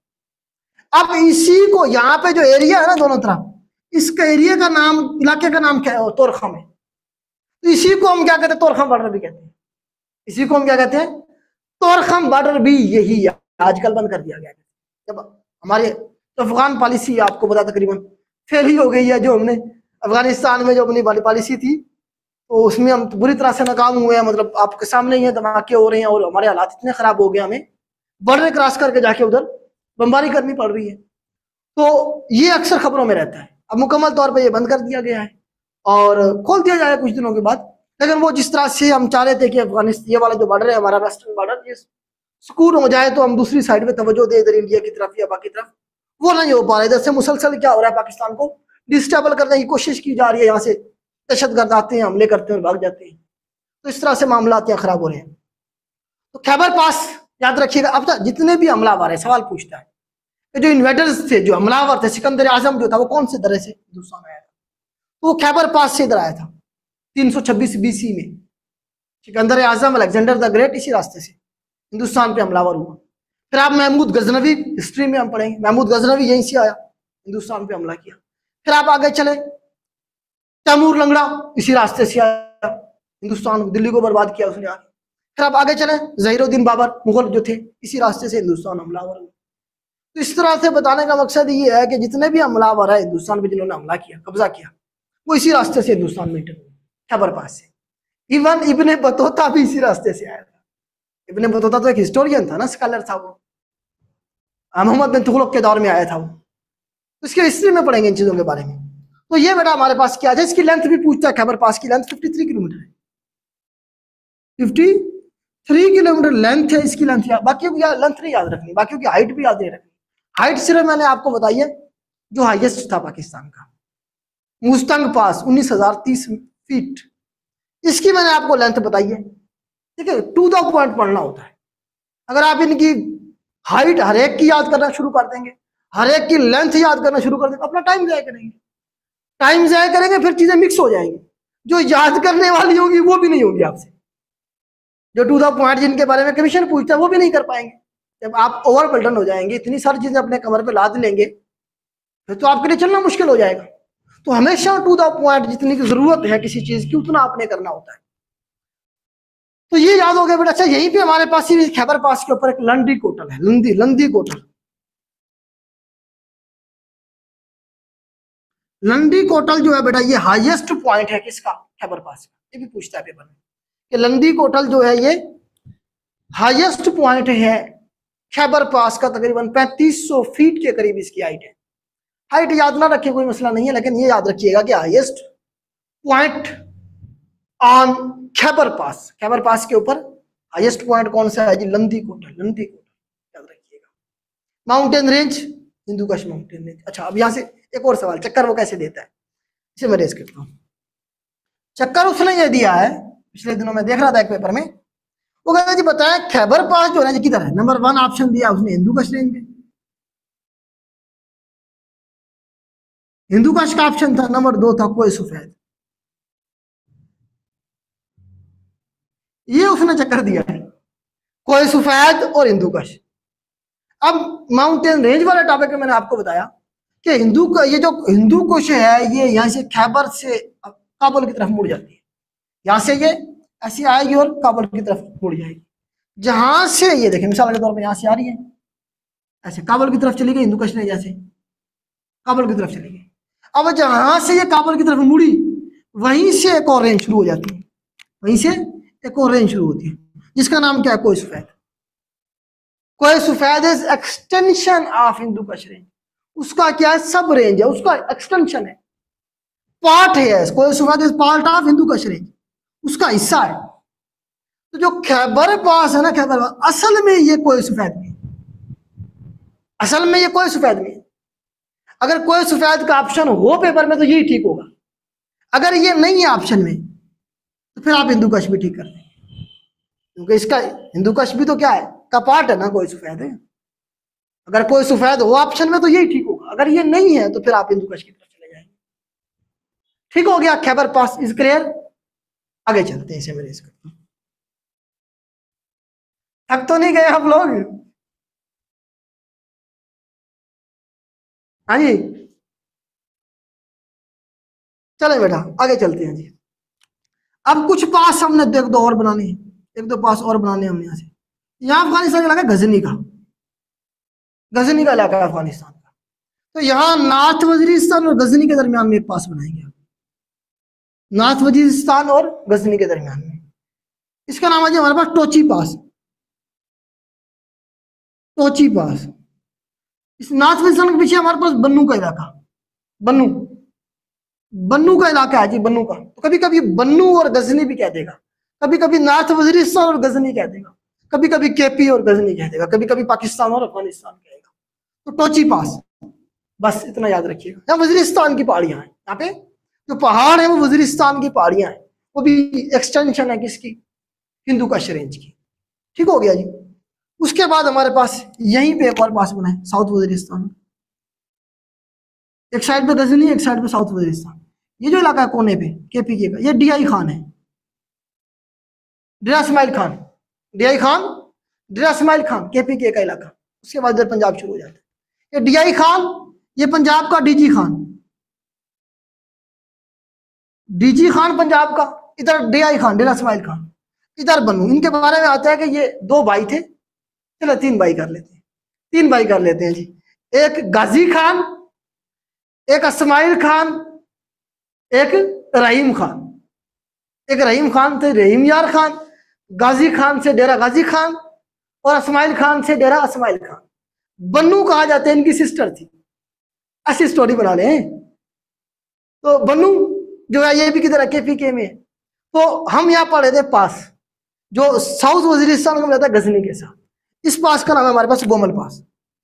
अब इसी को यहाँ पे जो एरिया है ना दोनों तरफ, इसका एरिया का नाम, इलाके का नाम क्या है, तोरखम है। तो इसी को हम क्या कहते हैं, तोरखम बॉर्डर भी कहते हैं। इसी को हम क्या कहते हैं, तोरखम बॉर्डर भी यही है, आजकल बंद कर दिया गया। जब हमारे तो अफगान पॉलिसी आपको पता तकरीबन फेल ही हो गई है, जो हमने अफगानिस्तान में जो अपनी पॉलिसी थी तो उसमें हम बुरी तरह से नाकाम हुए हैं। मतलब आपके सामने ही है, धमाके हो रहे हैं और हमारे हालात इतने खराब हो गए, हमें बॉर्डर क्रॉस करके जाके उधर बमबारी करनी पड़ रही है। तो ये अक्सर खबरों में रहता है। अब मुकम्मल तौर पे ये बंद कर दिया गया है और खोल दिया जाएगा कुछ दिनों के बाद। लेकिन वो जिस तरह से हम चाह रहे थे कि अफगानिस्तान ये वाला जो बॉर्डर है हमारा वेस्टर्न बॉर्डर, ये सुकून हो जाए तो हम दूसरी साइड में तवज्जो दे इधर इंडिया की तरफ या बाकी तरफ, वो नहीं हो पा रहा है। इधर से मुसलसल क्या हो रहा है, पाकिस्तान को डिस्टेबल करने की कोशिश की जा रही है, यहाँ से दहशतगर्द आते हैं, हमले करते हैं और भाग जाते हैं। तो इस तरह से मामला खराब हो रहे हैं। तो खैबर पास याद रखिएगा। अब तक जितने भी हमलावर है, सवाल पूछता है कि जो इन्वेडर्स थे, जो हमलावर थे, सिकंदर आजम जो था वो कौन से दर्रे से हिंदुस्तान आया था, तो वो खैबर पास से इधर आया था 326 BC में। Sikandar Azam, Alexander the great इसी रास्ते से हिंदुस्तान पे हमलावर हुआ। फिर आप महमूद गजनवी, हिस्ट्री में हम पढ़ेंगे, महमूद गजनवी यहीं से आया, हिंदुस्तान पे हमला किया। फिर आप आगे चले, तैमूर लंगड़ा इसी रास्ते से आया, हिंदुस्तान, दिल्ली को बर्बाद किया उसने आके। फिर आप आगे चले, ज़हीरुद्दीन बाबर मुगल जो थे, इसी रास्ते से हिंदुस्तान हमलावर हुआ। तो इस तरह से बताने का मकसद ये है कि जितने भी हमलावर है हिंदुस्तान पे, जिन्होंने हमला किया, कब्जा किया, वो इसी रास्ते से हिंदुस्तान में इंटर हुए, खैबर पास से। इवन इब्ने बतूता भी इसी रास्ते से आया था। इब्ने बतूता तो एक हिस्टोरियन था ना, स्कॉलर था वो, मोहम्मद बिन तुगलक के दौर में आया था वो। तो इसके हिस्ट्री में पढ़ेंगे इन चीजों के बारे में। तो ये बेटा हमारे पास क्या है, इसकी लेंथ भी पूछता है, खैबर पास की लेंथ 53 किलोमीटर है, 53 किलोमीटर लेंथ है इसकी। लेंथ बाकियों की लेंथ नहीं याद रखनी, बाकियों की हाइट भी याद नहीं रखनी। हाइट सिर्फ मैंने आपको बताई है जो हाईएस्ट था पाकिस्तान का, मुस्तंग पास 19,030 फीट, इसकी मैंने आपको लेंथ बताई है। ठीक है, टू द पॉइंट पढ़ना होता है। अगर आप इनकी हाइट हर एक की याद करना शुरू कर देंगे, हर एक की लेंथ याद करना शुरू कर देंगे, अपना टाइम ज़ाया करेंगे, टाइम ज़ाया करेंगे, फिर चीजें मिक्स हो जाएंगी। जो याद करने वाली होगी वो भी नहीं होगी आपसे, जो टू द पॉइंट जिनके बारे में कमीशन पूछता है वो भी नहीं कर पाएंगे। जब आप ओवर बर्डन हो जाएंगे, इतनी सारी चीजें अपने कमर पे लाद लेंगे, फिर तो आपके लिए चलना मुश्किल हो जाएगा। तो हमेशा टू द पॉइंट जितनी की जरूरत है किसी चीज की, उतना आपने करना होता है। तो ये याद हो गया बेटा। अच्छा, यहीं पे हमारे पास ही खैबर पास के ऊपर एक लंदी कोटल है, लंदी कोटल। लंदी कोटल जो है बेटा, ये हाईएस्ट पॉइंट है किसका, खैबर पास का। ये भी पूछता है पेपर में कि लंदी कोटल जो है ये हाईएस्ट पॉइंट है खैबर पास का, तकरीबन 3500 फीट के करीब इसकी हाइट है। हाइट याद ना रखिए, कोई मसला नहीं है, लेकिन ये याद रखिएगा कि highest point on Khyber pass. Khyber pass के ऊपर हाईएस्ट पॉइंट कौन सा है जी? लंदी कोटा। लंदी कोटा याद रखिएगा। Mountain range Hindu Kush mountain range. अच्छा, अब यहां से एक और सवाल, चक्कर वो कैसे देता है, इसे मैं रेस करता हूं। चक्कर उसने ये दिया है, पिछले दिनों में देख रहा था एक पेपर में, वो कहता जी बताया खैबर पास जो है किधर है? नंबर 1 ऑप्शन दिया उसने हिंदू कुश रेंज में, हिंदू कुश का ऑप्शन था। नंबर 2 था कोय सफेद। ये उसने चक्कर दिया है, कोय सफेद और हिंदू कुश। अब माउंटेन रेंज वाले टॉपिक में मैंने आपको बताया कि हिंदू का ये जो हिंदू कुश है ये यहाँ से खैबर से काबुल की तरफ मुड़ जाती है। यहाँ से ये ऐसी आएगी और काबुल की तरफ मुड़ जाएगी। जहां से ये देखिए मिसाल के तौर पर यहाँ से आ रही है, ऐसे काबुल की तरफ चली गई हिंदू कुश ने, जैसे काबुल की तरफ चली गई। अब जहां से ये काबुल की तरफ मुड़ी वहीं से एक और रेंज शुरू हो जाती है, वहीं से एक और रेंज शुरू होती है जिसका नाम क्या है? Koh Safed. Koh Safed is extension of Hindu Kush range. उसका क्या है? सब रेंज है, उसका एक्सटेंशन है, पार्ट है। Koh Safed is part of Hindu Kush range, उसका हिस्सा है। तो जो खैबर पास है ना, खैबर पास असल में ये कोय सफेद में, असल में ये कोय सफेद में। अगर कोय सफेद का ऑप्शन हो पेपर में तो यही ठीक होगा। अगर ये नहीं है ऑप्शन में तो फिर आप हिंदू कुश भी ठीक कर लें, क्योंकि इसका हिंदू कुश भी तो क्या है? का पार्ट है ना, कोय सफेद है। अगर कोय सफेद हो ऑप्शन में तो यही ठीक होगा, अगर ये नहीं है तो फिर आप हिंदू कुश की तरफ चले जाएंगे। ठीक हो गया, खैबर पास इज क्लियर। आगे चलते हैं, इसे मैं रेस करता हूं। थक तो नहीं गए आप लोग? हाँ जी, चले बेटा आगे चलते हैं जी। अब कुछ पास हमने एक दो और बनाने हैं, एक दो पास और बनाने हमने यहाँ से। यहाँ अफगानिस्तान इलाका गजनी का, गजनी का इलाका है अफगानिस्तान का। तो यहाँ नॉर्थ वजीरिस्तान और गजनी के दरमियान में एक पास बनाएंगे, नॉर्थ वजीरिस्तान और गजनी के दरमियान में। इसका नाम है जी हमारे पास टोची पास। टोची पास। इस नॉर्थ वजीरिस्तान के पीछे हमारे पास बन्नू का इलाका, बन्नू, बन्नू का इलाका है जी, बन्नू का। तो कभी कभी बन्नू और गजनी भी कह देगा, कभी कभी नॉर्थ वजीरिस्तान और गजनी कह देगा, कभी कभी केपी और गजनी कह देगा, कभी कभी पाकिस्तान और अफगानिस्तान कहेगा। तो टोची पास, बस इतना याद रखिएगा। यहाँ वजीरिस्तान की पहाड़ियां हैं, यहाँ पे जो पहाड़ है वो वजीरिस्तान की पहाड़ियां हैं, वो भी एक्सटेंशन है किसकी? हिंदू कुश रेंज की। ठीक हो गया जी। उसके बाद हमारे पास यहीं पे एक और पास बना है, साउथ वजीरिस्तान। एक साइड पे गजनी, एक साइड पे साउथ वजीरिस्तान। ये जो इलाका है कोने पे केपीके का, ये डीआई खान है, डेरा इस्माइल खान, डीआई खान, डेरा इस्माइल खान, केपीके का इलाका। उसके बाद इधर पंजाब शुरू हो जाता है। ये डीआई खान, ये पंजाब का डीजी खान, डीजी खान पंजाब का, इधर डीआई खान, डेरा इस्माइल खान, इधर बन्नू। इनके बारे में आता है कि ये 2 भाई थे, चलो 3 भाई कर लेते हैं, 3 भाई कर लेते हैं जी। एक गाजी खान, एक इस्माइल खान, एक रहीम खान। एक रहीम खान थे रहीम यार खान, गाजी खान से डेरा गाजी खान, और इस्माइल खान से डेरा इस्माइल खान। बन्नू कहा जाता है, इनकी सिस्टर थी। ऐसी स्टोरी बना ले। तो बन्नू जो है ये भी किधर है? केपीके में। तो हम यहाँ पढ़े थे पास, जो साउथ वजीरिस्तान को मिला था गजनी के साथ। इस पास का नाम है हमारे पास Gomal pass.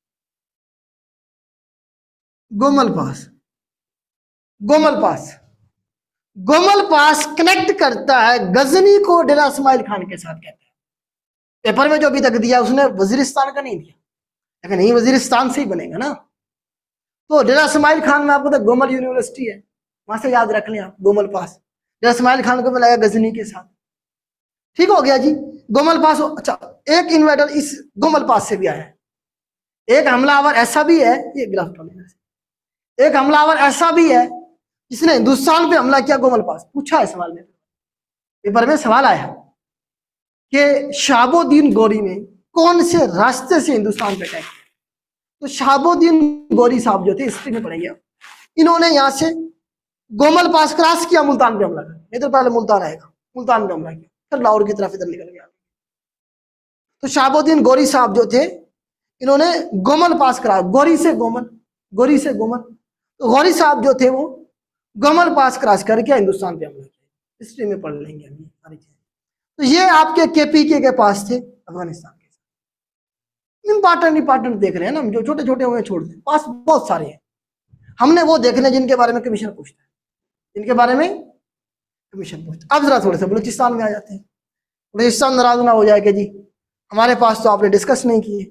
Gomal pass, Gomal pass, Gomal pass connect करता है गजनी को डेरा इस्माइल खान के साथ। कहते हैं पेपर में जो अभी तक दिया उसने वजीरिस्तान का नहीं दिया, लेकिन नहीं वजीरिस्तान से ही बनेगा ना। तो डेरा इस्माइल खान में आपको तो गोमल यूनिवर्सिटी है, वहां से याद रख लें आप, गोमल पास। डेरा इस्माइल खान को मिलाया गजनी के साथ। ठीक हो गया जी, गोमल पास। अच्छा, एक इन्वेडर इस गोमल पास से भी आया है। एक हमलावर ऐसा भी है, ये ग्राफ से, एक हमलावर ऐसा भी है जिसने हिंदुस्तान पे हमला किया गोमल पास। पूछा है सवाल में, पेपर में सवाल आया कि शहाबुद्दीन गौरी ने कौन से रास्ते से हिंदुस्तान पे अटैक किया। तो शहाबुद्दीन गौरी साहब जो थे, हिस्ट्री में पढ़ेंगे, इन्होंने यहाँ से गोमल पास क्रॉस किया, मुल्तान पे हमला किया। नहीं तो पहले मुल्तान आएगा, मुल्तान पे हमला किया, फिर लाहौर की तरफ इधर निकल गया। तो शहाबुद्दीन गौरी साहब जो थे, इन्होंने गोमल पास क्रॉस, गौरी से गोमल, गौरी से गोमल। तो गौरी साहब जो थे वो गोमल पास क्रॉस करके हिंदुस्तान पे हमला किया। हिस्ट्री में पढ़ लेंगे अभी सारी चीजें। तो ये आपके केपीके के पास थे अफगानिस्तान के। इंपॉर्टेंट देख रहे हैं ना, जो छोटे छोटे हुए छोड़ दें, पास बहुत सारे हैं। हमने वो देखने जिनके बारे में कमीशन पूछता है, जिनके बारे में कमीशन पूछता है। अब जरा थोड़े से बलूचिस्तान में आ जाते हैं। बलूचिस्तान नाराज ना हो जाए कि जी हमारे पास तो आपने डिस्कस नहीं किए।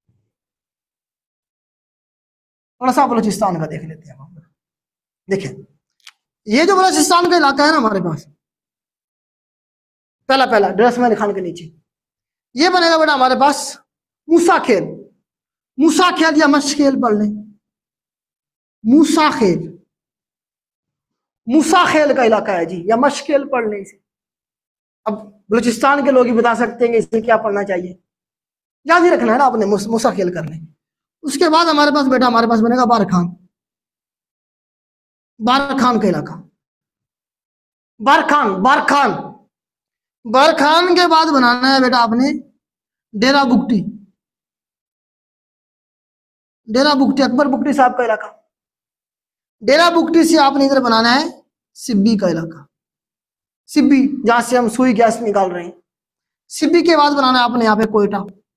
थोड़ा सा बलूचिस्तान का देख लेते हैं। देखें, ये जो बलूचिस्तान का इलाका है ना हमारे पास, पहला ड्रेसमैन खान के नीचे, ये बनेगा बेटा हमारे पास मूसा खेल। मूसा खेल या मशखेल पढ़ लें, मूसा खेल। मूसा खेल का इलाका है जी, या मशखेल पढ़ लें इसे। अब बलूचिस्तान के लोग ही बता सकते हैं कि इसे क्या पढ़ना चाहिए, याद ही रखना है ना आपने, मूसा खेल कर लें। उसके बाद हमारे पास बेटा हमारे पास बनेगा बारखान। बारखान का इलाका, बारखान के बाद बनाना है बेटा आपने डेरा बुगटी। डेरा बुगटी अकबर बुगटी साहब का इलाका। डेरा बुगटी से आपने इधर बनाना है सिब्बी का इलाका। सिब्बी जहां से हम सुई गैस निकाल रहे हैं। सिब्बी के बाद बनाना है आपने यहाँ पे कोयटा।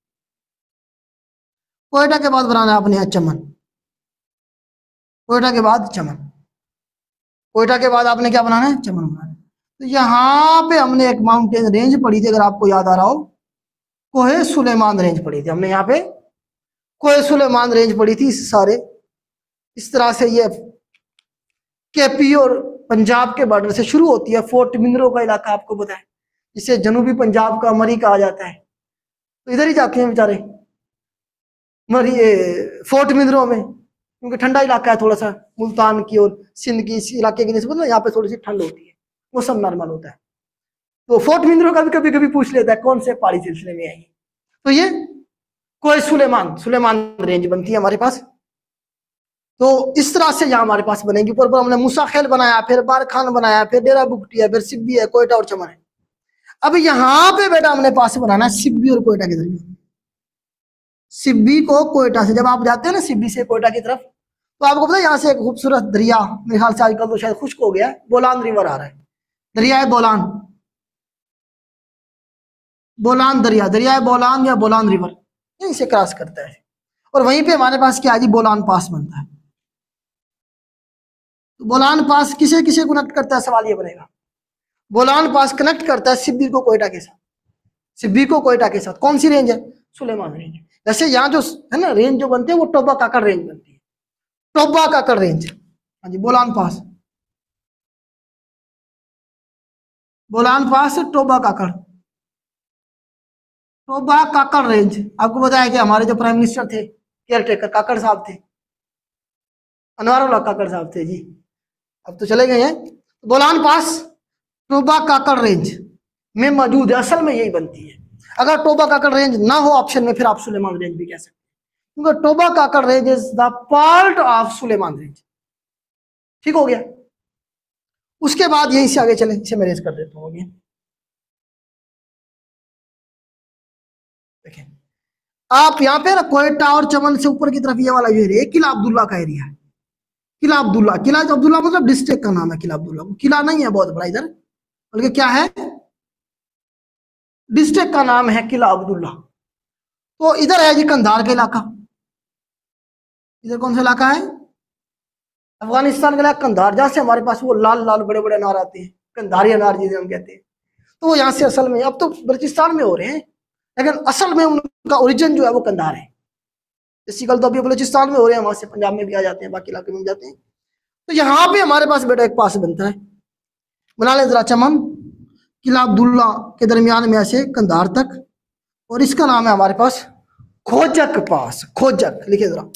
कोयटा के बाद बनाना है आपने यहाँ चमन। कोयटा के बाद चमन। कोयटा के बाद आपने क्या बनाना है, चमन बनाना है। तो यहाँ पे हमने एक माउंटेन रेंज पढ़ी थी, अगर आपको याद आ रहा हो, कोहे सुलेमान रेंज पढ़ी थी हमने। यहाँ पे कोहे सुलेमान रेंज पढ़ी थी। सारे इस तरह से ये केपी और पंजाब के बॉर्डर से शुरू होती है। फोर्ट मिनरो का इलाका आपको पता है, जिसे जनूबी पंजाब का मरी कहा जाता है। तो इधर ही जाते हैं बेचारे मरी, फोर्ट मिनरो में, क्योंकि ठंडा इलाका है थोड़ा सा, मुल्तान की और सिंध की इस इलाके की निस्बत में यहाँ पे थोड़ी सी ठंड होती है, मौसम नॉर्मल होता है। तो फोर्ट मिनरो का भी कभी कभी पूछ लेता है कौन से पहाड़ी सिलसिले में आई। तो ये कोई सुलेमान रेंज बनती है हमारे पास। तो इस तरह से यहाँ हमारे पास बनेगी। ऊपर पर हमने मूसा खेल बनाया, फिर बारखान बनाया, फिर डेरा बुगटी है, फिर सिब्बी है, कोयटा और चमन है। अब यहाँ पे बेटा हमने पास बनाना है सिब्बी और कोयटा के दरमियान। सिब्बी को कोयटा से जब आप जाते हैं ना सिब्बी से कोयटा की तरफ, तो आपको पता है यहाँ से एक खूबसूरत दरिया, मेरे ख्याल से आजकल तो शायद खुश्क हो गया है, बोलान रिवर आ रहा है। दरिया है बोलान, बोलान दरिया, दरिया है बोलान या बोलान रिवर, यहीं से क्रॉस करता है। और वहीं पे हमारे पास क्या है जी, बोलान पास बनता है। तो बोलान पास किसे किसे कनेक्ट करता है, सवाल ये बनेगा। बोलान पास कनेक्ट करता है सिब्बी को कोयटा के साथ। सिब्बी को कोयटा के साथ कौन सी रेंज है, सुलेमान रेंज। जैसे यहाँ जो है ना रेंज जो बनती है वो टोबा काकड़ रेंज बनती है, टोबा काकड़ रेंज। हाँ जी, Bolan pass, Bolan pass Toba Kakar, Toba Kakar range. आपको बताया कि हमारे जो प्राइम मिनिस्टर थे केयर टेकर काकड़ साहब थे, अनवारुल्लाह काकड़ साहब थे जी, अब तो चले गए हैं। बोलान पास टोबा काकड़ रेंज में मौजूद है, असल में यही बनती है। अगर टोबा काकड़ रेंज ना हो ऑप्शन में, फिर आप सुलेमान रेंज भी कह सकते हैं, क्योंकि Toba Kakar range is the part of Sulaiman range. ठीक हो गया। उसके बाद यहीं से आगे चले, इसे मैं रेज कर देता हूँ। देखिए आप यहाँ पे ना कोयटा और चमन से ऊपर की तरफ ये वाला जो एरिया है किला अब्दुल्ला का एरिया है। किला अब्दुल्ला, किला अब्दुल्ला मतलब डिस्ट्रिक्ट का नाम है किला अब्दुल्ला। किला नहीं है बहुत बड़ा इधर, बल्कि क्या है, डिस्ट्रिक्ट का नाम है किला अब्दुल्ला। तो इधर है जी कंधार का इलाका। इधर कौन सा इलाका है, अफगानिस्तान का इलाका कंधार, जहां से हमारे पास वो लाल लाल बड़े बड़े अनार आते हैं, कंधारी अनार जिसे हम कहते हैं। तो वो यहाँ से असल में, अब तो बलूचिस्तान में हो रहे हैं, लेकिन असल में उनका ओरिजिन जो है वो कंधार है। बेसिकल तो अभी बलूचिस्तान में हो रहे हैं, वहां से पंजाब में भी आ जाते हैं, बाकी इलाके में जाते हैं। तो यहाँ पे हमारे पास बेटा एक पास बनता है, बना ले जरा, चमन किला अब्दुल्ला के दरमियान में ऐसे कंधार तक, और इसका नाम है हमारे पास खोजक पास। खोजक लिखे जरा,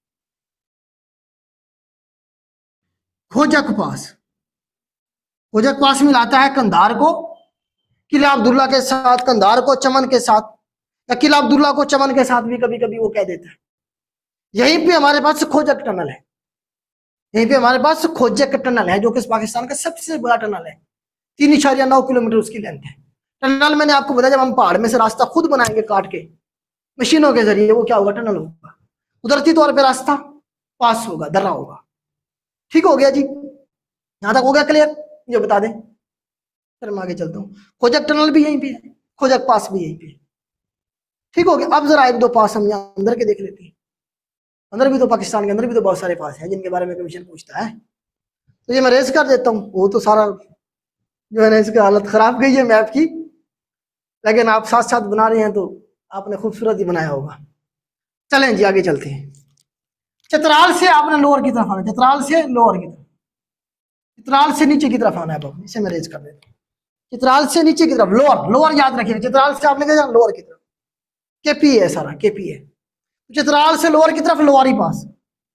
खोजक पास। खोजक पास मिलाता है कंधार को किला अब्दुल्ला के साथ, कंधार को चमन के साथ, या किला अब्दुल्ला को चमन के साथ भी कभी कभी वो कह देता है। यहीं पे हमारे पास खोजक टनल है, यहीं पे हमारे पास खोजक टनल है, जो कि पाकिस्तान का सबसे बड़ा टनल है। 3.9 किलोमीटर उसकी लेंथ है। टनल मैंने आपको बताया, जब हम पहाड़ में से रास्ता खुद बनाएंगे काट के मशीनों के जरिए, वो क्या होगा, टनल होगा। कुदरती तौर पे रास्ता पास होगा, दर्रा होगा। ठीक हो गया जी, यहां तक हो गया क्लियर, ये बता दें। फिर मैं आगे चलता हूँ। खोजक टनल भी यहीं पे है, खोजक पास भी यहीं पे है। ठीक हो गया। अब जरा एक दो पास हम यहाँ अंदर के देख लेते हैं। अंदर भी तो पाकिस्तान के अंदर भी तो बहुत सारे पास हैं जिनके बारे में कमीशन पूछता है। तो ये मैं रेस कर देता हूँ। वो तो सारा जो है ना, इसकी हालत खराब गई है मैप की, लेकिन आप साथ साथ बना रहे हैं तो आपने खूबसूरत ही बनाया होगा। चलें जी आगे चलते हैं। चित्राल से आपने लोअर की तरफ आना, चित्राल से लोअर की तरफ, चित्राल से नीचे की तरफ आना है। अब इसे मैं रेज कर देता हूँ। चित्राल से नीचे की तरफ लोअर, लोअर याद रखिएगा। चित्राल से आपने क्या लोअर की तरफ, केपी है सारा, केपी है। चित्राल से लोअर की तरफ लोवारी पास,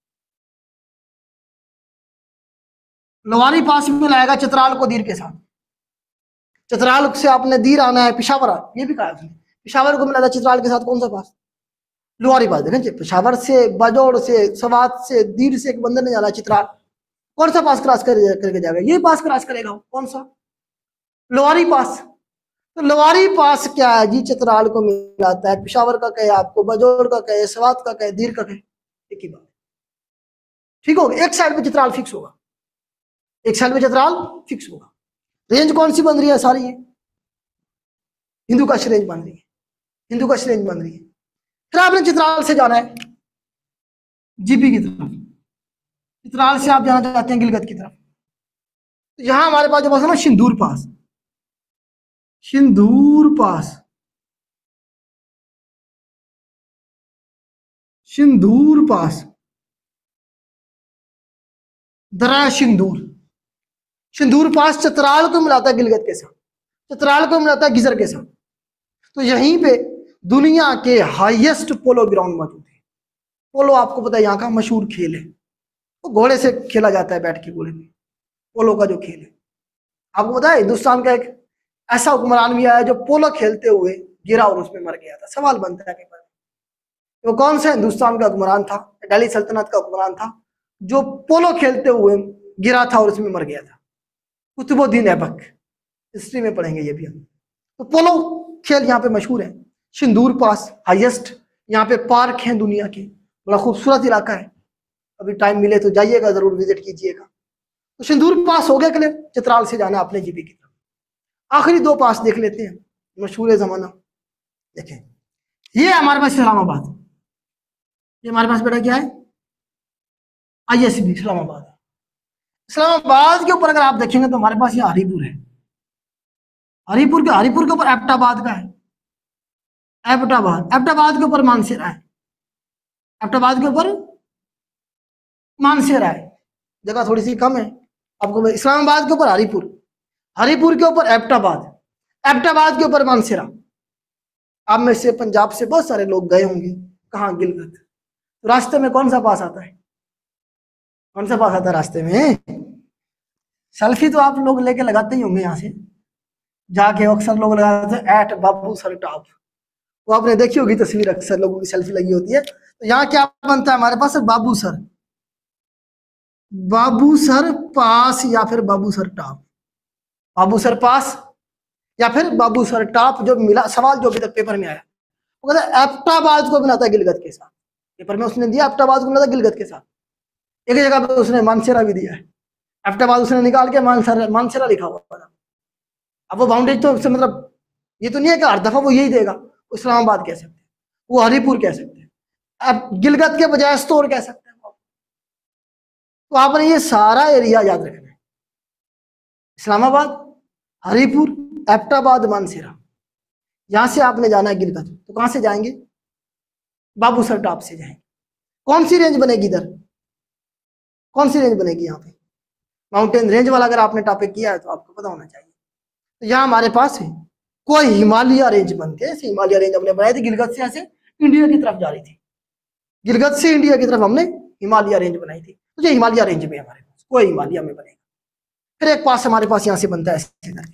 लोवारी पास में लाएगा चित्राल को दीर के साथ। चित्राल से आपने दीर आना है पिशावर, ये भी कहा उसने, पिशावर को मिला था चित्राल के साथ कौन सा पास, लोहारी पास। देखें पिशावर से, बाजौड़ से, सवात से, दीर से एक बंदर ने जाना चित्राल, कौन सा पास क्रॉस करके जाएगा, ये पास क्रॉस करेगा। कौन सा, लोहारी पास। तो लोहारी पास क्या है जी, चित्राल को मिलाता है। पिशावर का कहे आपको, बाजौड़ का कहे, सवात का कहे, दीर का कहे, एक ही बात। ठीक होगा। एक साइड पे चित्राल फिक्स होगा, एक साइड पे चित्राल फिक्स होगा। रेंज कौन सी बन रही है, सारी है हिंदू कश रेंज बन रही है, हिंदू कश रेंज बन रही है। फिर आपने चित्राल से जाना है जीपी की तरफ, चित्राल से आप जाना चाहते हैं गिलगित की तरफ। तो यहां हमारे पास जो पास है ना, सिंदूर पास, सिंदूर पास, सिंदूर पास, दरा सिंदूर, सिंदूर पास चित्राल को मिलाता है गिलगित के साथ, चित्राल को मिलाता है गिजर के साथ। तो यहीं पे दुनिया के हाईएस्ट पोलो ग्राउंड मौजूद है। पोलो आपको पता है यहाँ का मशहूर खेल है, तो घोड़े से खेला जाता है, बैठ के घोड़े में, पोलो का जो खेल है। आपको पता है हिंदुस्तान का एक ऐसा हुक्मरान भी आया जो पोलो खेलते हुए गिरा और उसमें मर गया था। सवाल बनता है पेपर में, वो कौन सा हिंदुस्तान का हुक्मरान था, दिल्ली सल्तनत का हुक्मरान था जो पोलो खेलते हुए गिरा था और उसमें मर गया था। कुतुबुद्दीन ऐबक, हिस्ट्री में पढ़ेंगे ये भी हम। तो पोलो खेल यहाँ पे मशहूर है। सिंदूर पास हाईएस्ट, यहाँ पे पार्क हैं दुनिया के, बड़ा खूबसूरत इलाका है। अभी टाइम मिले तो जाइएगा, जरूर विजिट कीजिएगा। तो सिंदूर पास हो गया क्लियर। चित्राल से जाना अपने जीपी की तरफ। आखिरी दो पास देख लेते हैं, मशहूर जमाना। देखें ये हमारे पास इस्लामाबाद, ये हमारे पास बेटा क्या है, ISB इस्लामाबाद। इस्लामाबाद के ऊपर अगर आप देखेंगे तो हमारे पास ये हरीपुर है, हरीपुर के ऊपर एबटाबाद का है, एबटाबाद, एबटाबाद के ऊपर मानसेरा है, एबटाबाद के ऊपर मानसेरा है, जगह थोड़ी सी कम है आपको। इस्लामाबाद के ऊपर हरीपुर, हरीपुर के ऊपर एबटाबाद, एबटाबाद के ऊपर मानसेरा। आप में से पंजाब से बहुत सारे लोग गए होंगे, कहाँ, गिलगित। तो रास्ते में कौन सा पास आता है, कौन सा पास आता है रास्ते में, सेल्फी तो आप लोग लेके लगाते ही होंगे, यहाँ से जाके अक्सर लोग लगाते हैं एट बाबू सर टॉप। वो आपने देखी होगी तस्वीर, अक्सर लोगों की सेल्फी लगी होती है। तो यहाँ क्या बनता है हमारे पास, बाबू सर, बाबू सर पास या फिर Babusar top, Babusar pass या फिर बाबू सर टॉप। जो मिला सवाल जो अभी तक पेपर में आया, वो कहता है एबटाबाद को मिलाता है गिलगित के साथ। पेपर में उसने दिया एबटाबाद को मिलाता है गिलगित के साथ। एक जगह पे उसने मानसेरा भी दिया है, एबटाबाद उसने निकाल के मानसेरा लिखा हुआ था। अब वो बाउंड्री तो मतलब ये तो नहीं है कि हर दफा वो यही देगा, इस्लामाबाद कह सकते हैं, वो हरीपुर कह सकते हैं, अब गिलगित के बजाय स्तोर कह सकते हैं। तो आपने ये सारा एरिया याद रखना है, इस्लामाबाद, हरीपुर, एबटाबाद, मानसेरा। यहां से आपने जाना है गिलगित, तो कहां से जाएंगे, बाबूसर टॉप से जाएंगे। कौन सी रेंज बनेगी इधर, कौन सी रेंज बनेगी यहाँ पे, माउंटेन रेंज वाला अगर आपने टॉपिक किया है तो आपको पता होना चाहिए। तो यहाँ हमारे पास है कोई हिमालय रेंज बनती है, ऐसे हिमालय रेंज हमने बनाई थी, गिलगित से ऐसे इंडिया की तरफ जा रही थी, गिलगित से इंडिया की तरफ हमने हिमालय रेंज बनाई थी। तो ये हिमालय रेंज में हमारे पास कोई हिमालय में बनेगा। फिर एक पास हमारे पास यहाँ से बनता है ऐसे करके,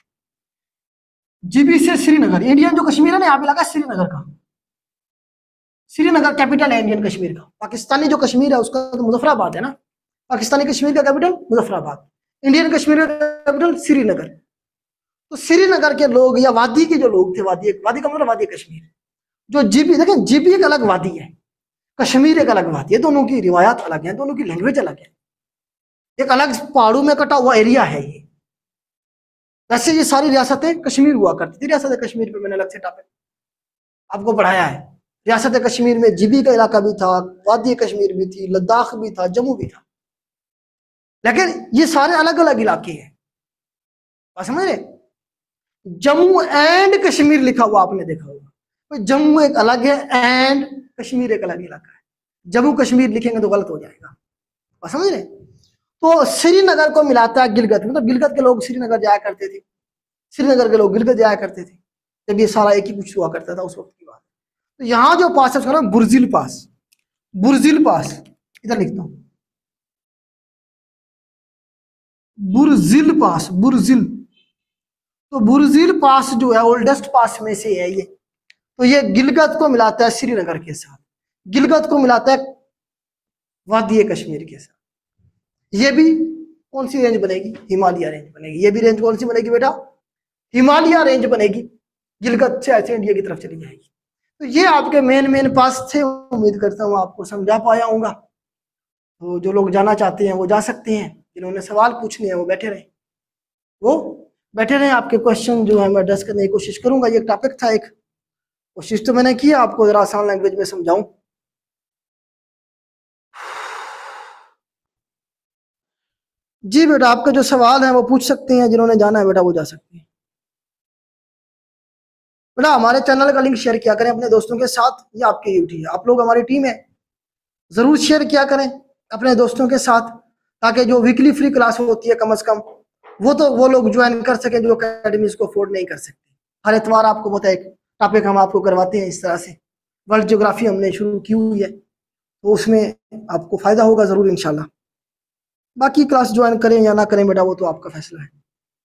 जीबी से श्रीनगर, इंडियन जो कश्मीर है ना, यहाँ पे लगा श्रीनगर का, श्रीनगर कैपिटल है इंडियन कश्मीर का। पाकिस्तानी जो कश्मीर है उसका तो मुजफ्फराबाद है ना, पाकिस्तानी कश्मीर का कैपिटल मुजफ्फराबाद, इंडियन कश्मीर का कैपिटल श्रीनगर। तो श्रीनगर के लोग या वादी के जो लोग थे, वादी का मतलब वादी कश्मीर, जो जीबी, देखें जीबी एक अलग वादी है, कश्मीर एक अलग वादी है, दोनों की रिवायात अलग है, दोनों की लैंग्वेज अलग है, एक अलग पहाड़ों में कटा हुआ एरिया है ये। वैसे ये सारी रियासतें कश्मीर हुआ करती थी। रियासत कश्मीर पे मैंने अलग से टॉपिक आपको पढ़ाया है। रियासत कश्मीर में जीबी का इलाका भी था, वादी कश्मीर भी थी, लद्दाख भी था, जम्मू भी था, लेकिन ये सारे अलग अलग इलाके हैं। बात समझ रहे? जम्मू एंड कश्मीर लिखा हुआ आपने देखा होगा, तो जम्मू एक अलग है एंड कश्मीर एक अलग इलाका है। जम्मू कश्मीर लिखेंगे तो गलत हो जाएगा। बात समझ रहे? तो श्रीनगर को मिलाता है गिलगित, मतलब गिलगित के लोग श्रीनगर जाया करते थे, श्रीनगर के लोग गिलगित जाया करते थे, जब ये सारा एक ही कुछ हुआ करता था उस वक्त की बात। तो यहाँ जो पास है उसका नाम बुर्जिल पास, बुर्जिल पास, इधर लिखता हूँ बुर्जिल पास, बुर्जिल। तो बुर्जिल पास जो है ओल्डेस्ट पास में से है ये। तो ये गिलगित को मिलाता है श्रीनगर के साथ, गिलगित को मिलाता है वादी कश्मीर के साथ। ये भी कौन सी रेंज बनेगी? हिमालय रेंज बनेगी। ये भी रेंज कौन सी बनेगी बेटा? हिमालय रेंज बनेगी। गिलगित से ऐसे इंडिया की तरफ चली जाएगी। तो ये आपके मेन पास थे। उम्मीद करता हूँ आपको समझा पाया होगा। तो जो लोग जाना चाहते हैं वो जा सकते हैं, जिन्होंने सवाल पूछने हैं वो बैठे रहे, वो बैठे रहे। आपके क्वेश्चन जो है मैं एड्रेस करने की कोशिश करूंगा। ये टॉपिक था, एक कोशिश तो मैंने की आपको जरा आसान लैंग्वेज में समझाऊं। जी बेटा, आपके जो सवाल है वो पूछ सकते हैं, जिन्होंने जाना है बेटा वो जा सकते हैं। बेटा हमारे चैनल का लिंक शेयर किया करें अपने दोस्तों के साथ। ये आपकी ड्यूटी है, आप लोग हमारी टीम है, जरूर शेयर किया करें अपने दोस्तों के साथ, ताकि जो वीकली फ्री क्लास होती है कम से कम वो लोग ज्वाइन कर सके जो अकेडमी को अफोर्ड नहीं कर सकते। हर इतवार आपको पता है एक टॉपिक हम आपको करवाते हैं इस तरह से। वर्ल्ड ज्योग्राफी हमने शुरू की हुई है, तो उसमें आपको फायदा होगा जरूर इंशाल्लाह। बाकी क्लास ज्वाइन करें या ना करें बेटा वो तो आपका फैसला है।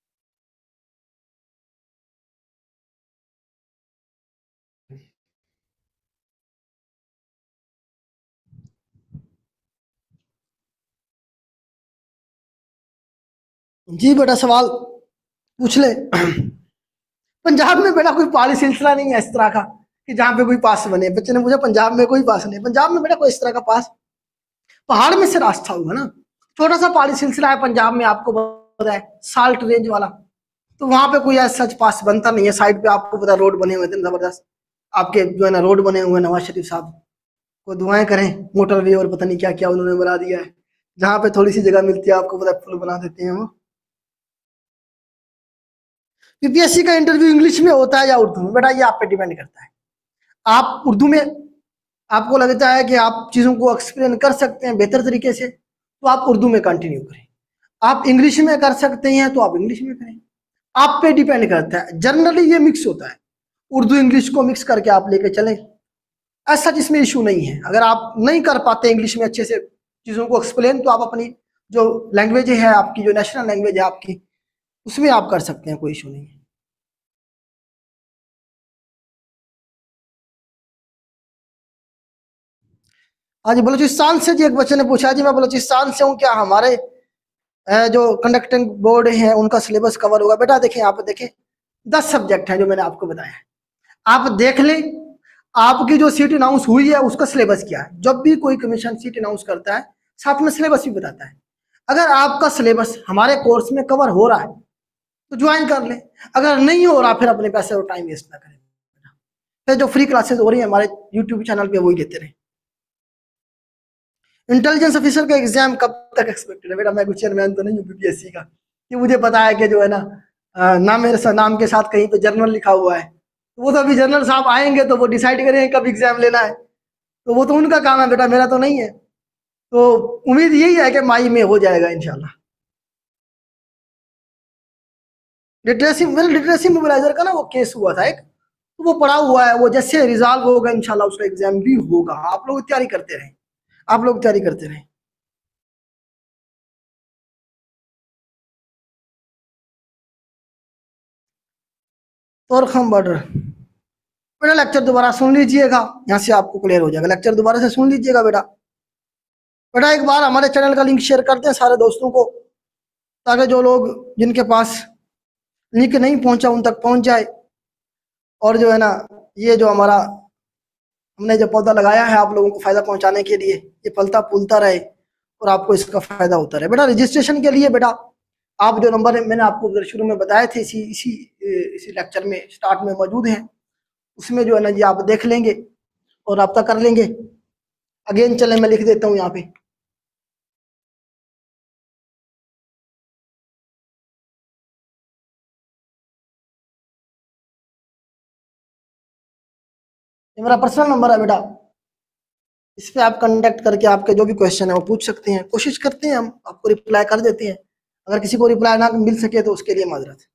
जी बेटा सवाल पूछ ले। पंजाब में बेटा कोई पहाड़ी सिलसिला नहीं है इस तरह का कि जहाँ पे कोई पास बने। बच्चे ने पूछा पंजाब में कोई पास नहीं। पंजाब में बेटा कोई इस तरह का पास, पहाड़ में से रास्ता होगा ना। छोटा सा पहाड़ी सिलसिला है पंजाब में, आपको पता है, साल्ट रेंज वाला। तो वहां पे कोई ऐसा सच पास बनता नहीं है। साइड पे आपको पता रोड बने हुए थे जबरदस्त, आपके जो है ना रोड बने हुए। नवाज शरीफ साहब को दुआएं करें, मोटरवे और पता नहीं क्या क्या उन्होंने बना दिया है। जहाँ पे थोड़ी सी जगह मिलती है आपको पता है पुल बना देते हैं वो। यूपीएससी का इंटरव्यू इंग्लिश में होता है या उर्दू में बेटा, ये आप पे डिपेंड करता है। आप उर्दू में आपको लगता है कि आप चीजों को एक्सप्लेन कर सकते हैं बेहतर तरीके से, तो आप उर्दू में कंटिन्यू करें। आप इंग्लिश में कर सकते हैं तो आप इंग्लिश में करें। आप पे डिपेंड करता है। जनरली ये मिक्स होता है, उर्दू इंग्लिश को मिक्स करके आप लेके चलें, ऐसा जिसमें इशू नहीं है। अगर आप नहीं कर पाते इंग्लिश में अच्छे से चीजों को एक्सप्लेन, तो आप अपनी जो लैंग्वेज है आपकी, जो नेशनल लैंग्वेज है आपकी, उसमें आप कर सकते हैं, कोई इशू नहीं है। हाँ जी, बलूचिस्तान से जी एक बच्चे ने पूछा जी मैं बलूचिस्तान से हूँ, क्या हमारे जो कंडक्टिंग बोर्ड है उनका सिलेबस कवर होगा? बेटा देखिए, आप देखें 10 सब्जेक्ट हैं जो मैंने आपको बताया है, आप देख लें। आपकी जो सीट अनाउंस हुई है उसका सिलेबस क्या है। जब भी कोई कमीशन सीट अनाउंस करता है साथ में सिलेबस भी बताता है। अगर आपका सिलेबस हमारे कोर्स में कवर हो रहा है तो ज्वाइन कर ले, अगर नहीं हो रहा फिर अपने पैसे और टाइम वेस्ट ना करें। फिर जो फ्री क्लासेस हो रही है हमारे यूट्यूब चैनल पे वही लेते रहे। इंटेलिजेंस ऑफिसर का एग्जाम कब तक एक्सपेक्टेड है? बेटा मैं कुछ चेयरमैन तो नहीं हूँ यूपीएससी का कि मुझे पता है कि जो है ना ना मेरे नाम के साथ कहीं पे जर्नल लिखा हुआ है, तो वो तो अभी जनरल साहब आएंगे तो वो डिसाइड करेंगे कब एग्जाम लेना है, तो वो तो उनका काम है बेटा, मेरा तो नहीं है। तो उम्मीद यही है कि मई में हो जाएगा इंशाल्लाह। लिटरेसी मोबिलाइजर का ना वो केस हुआ था एक, तो वो पड़ा हुआ है, वो जैसे रिजॉल्व होगा इंशाल्लाह उसका एग्जाम भी होगा। आप लोग तैयारी करते रहें, आप लोग तैयारी करते रहें। तोरखम बॉर्डर बेटा लेक्चर दोबारा सुन लीजिएगा, यहाँ से आपको क्लियर हो जाएगा। लेक्चर दोबारा से सुन लीजिएगा बेटा। बेटा एक बार हमारे चैनल का लिंक शेयर करते हैं सारे दोस्तों को, ताकि जो लोग जिनके पास लिंक नहीं पहुंचा उन तक पहुंच जाए। और जो है ना ये जो हमारा हमने जो पौधा लगाया है आप लोगों को फायदा पहुंचाने के लिए, ये फलता फूलता रहे और आपको इसका फायदा होता रहे। बेटा रजिस्ट्रेशन के लिए बेटा आप जो नंबर मैंने आपको शुरू में बताए थे इसी लेक्चर में स्टार्ट में मौजूद हैं, उसमें जो है ना जी आप देख लेंगे और रब्ता कर लेंगे। अगेन चले मैं लिख देता हूँ यहाँ पे। ये मेरा पर्सनल नंबर है बेटा, इस पे आप कांटेक्ट करके आपके जो भी क्वेश्चन है वो पूछ सकते हैं। कोशिश करते हैं हम आपको रिप्लाई कर देते हैं। अगर किसी को रिप्लाई ना मिल सके तो उसके लिए माजरत।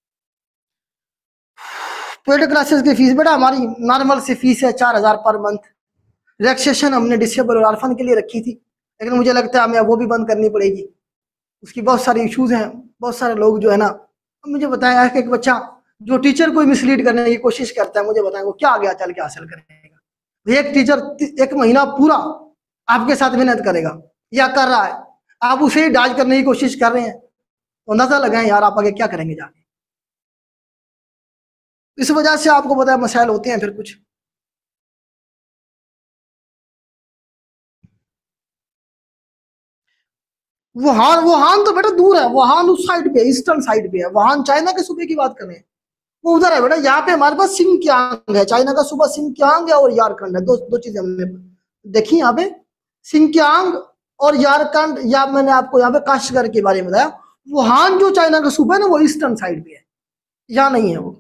पेड क्लासेस की फीस बेटा हमारी नॉर्मल सी फीस है 4000 पर मंथ। रिलैक्सेशन हमने डिसेबल और ऑर्फन के लिए रखी थी, लेकिन मुझे लगता है हमें वो भी बंद करनी पड़ेगी। उसकी बहुत सारी इश्यूज हैं, बहुत सारे लोग जो है ना, मुझे बताया है कि एक बच्चा जो टीचर को मिसलीड करने की कोशिश करता है, मुझे बताएं वो क्या आगे चल के हासिल करेगा। एक टीचर 1 महीना पूरा आपके साथ मेहनत करेगा या कर रहा है, आप उसे डाज करने की कोशिश कर रहे हैं, तो अंदाजा लगाएं यार आप आगे क्या करेंगे जाके। इस वजह से आपको पता है मसाइल होते हैं फिर कुछ। वुहान तो बेटा दूर है, वुहान उस साइड पे ईस्टर्न साइड पे है। वुहान चाइना के सूबे की बात कर रहे हैं, वो उधर है बेटा। यहाँ पे हमारे पास सिंकियांग है, चाइना का सूबा सिंकियांग है और यारखंड है। दो चीजें हमने देखी यहाँ पे, सिंकियांग और यारखंड। या मैंने आपको यहाँ पे काश्तगर के बारे में बताया। वुहान जो चाइना का सूबा है ना, वो ईस्टर्न साइड पे है, यहाँ नहीं है वो।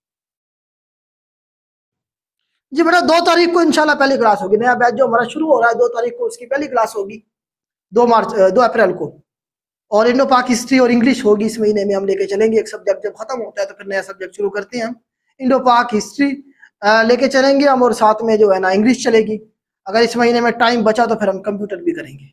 जी बेटा 2 तारीख को इंशाल्लाह पहली क्लास होगी। नया बैच जो हमारा शुरू हो रहा है 2 तारीख को, उसकी पहली क्लास होगी 2 अप्रैल को। और इंडो पाक हिस्ट्री और इंग्लिश होगी इस महीने में, हम लेके चलेंगे। एक सब्जेक्ट जब खत्म होता है तो फिर नया सब्जेक्ट शुरू करते हैं हम। इंडो पाक हिस्ट्री लेके चलेंगे हम, और साथ में जो है ना इंग्लिश चलेगी। अगर इस महीने में टाइम बचा तो फिर हम कंप्यूटर भी करेंगे।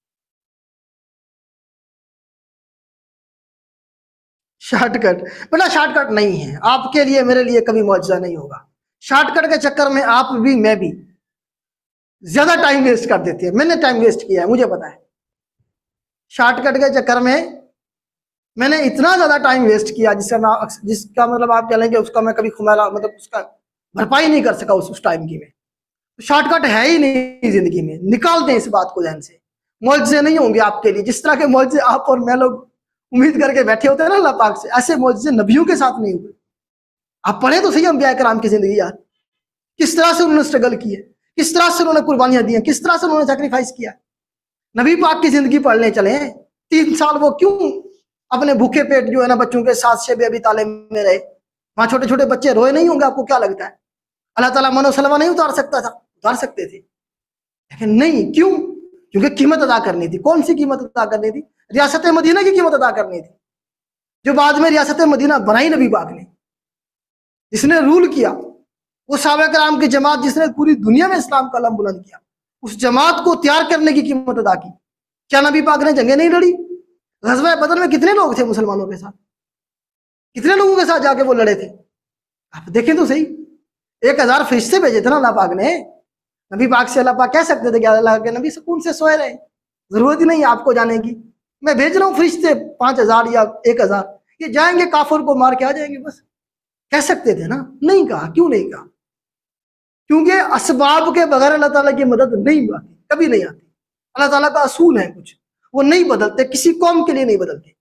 शॉर्टकट बेटा शॉर्टकट नहीं है आपके लिए, मेरे लिए कभी मौजूदा नहीं होगा। शॉर्टकट के चक्कर में आप भी मैं भी ज्यादा टाइम वेस्ट कर देते हैं। मैंने टाइम वेस्ट किया है, मुझे पता है। शॉर्टकट के चक्कर में मैंने इतना ज्यादा टाइम वेस्ट किया जिसका मतलब आप चलेंगे उसका मैं कभी खुमारा मतलब उसका भरपाई नहीं कर सका उस टाइम की में। शॉर्टकट है ही नहीं जिंदगी में, निकाल दें इस बात को ध्यान से। मौजज़े नहीं होंगे आपके लिए, जिस तरह के मौजज़े आप और मैं लोग उम्मीद करके बैठे होते हैं ना अल्लाह पाक से, ऐसे मौजज़े नबियों के साथ नहीं हुए। आप पढ़े तो सही अंबिया कराम की जिंदगी यार, किस तरह से उन्होंने स्ट्रगल किए, किस तरह से उन्होंने कुर्बानियां दी, किस तरह से उन्होंने सेक्रीफाइस किया। नबी पाक की जिंदगी पढ़ने चले 3 साल वो क्यों अपने भूखे पेट जो है ना बच्चों के साथ से अभी ताले में रहे। वहां छोटे छोटे बच्चे रोए नहीं होंगे, आपको क्या लगता है? अल्लाह ताला मनो सलवा नहीं उतार सकता था? उतार सकते थे, लेकिन नहीं। क्यों? क्योंकि कीमत अदा करनी थी। कौन सी कीमत अदा करनी थी? रियासत मदीना की कीमत अदा करनी थी, जो बाद में रियासत मदीना बनाई नबी पाक ने, जिसने रूल किया। वो सहाबा कराम की जमात जिसने पूरी दुनिया में इस्लाम का अलम बुलंद किया, उस जमात को तैयार करने की कीमत अदा की। क्या नबी पाक ने जंगें नहीं लड़ी? ग़ज़वा बदर में कितने लोग थे मुसलमानों के साथ? कितने लोगों के साथ जाके वो लड़े थे? आप देखें तो सही। 1000 फरिश्ते भेजे थे ना अल्लाह पाक ने। नबी पाक से अल्लाह पाक कह सकते थे कि अल्लाह के नबी सुकून से सोए रहे, जरूरत ही नहीं आपको जाने की, मैं भेज रहा हूँ फरिश्ते 5000 या 1000, ये जाएंगे काफिर को मार के आ जाएंगे बस। कह सकते थे ना, नहीं कहा। क्यों नहीं कहा? क्योंकि असबाब के बगैर अल्लाह ताला की मदद नहीं आती, कभी नहीं आती। अल्लाह ताला का असूल है कुछ, वो नहीं बदलते, किसी कौम के लिए नहीं बदलते।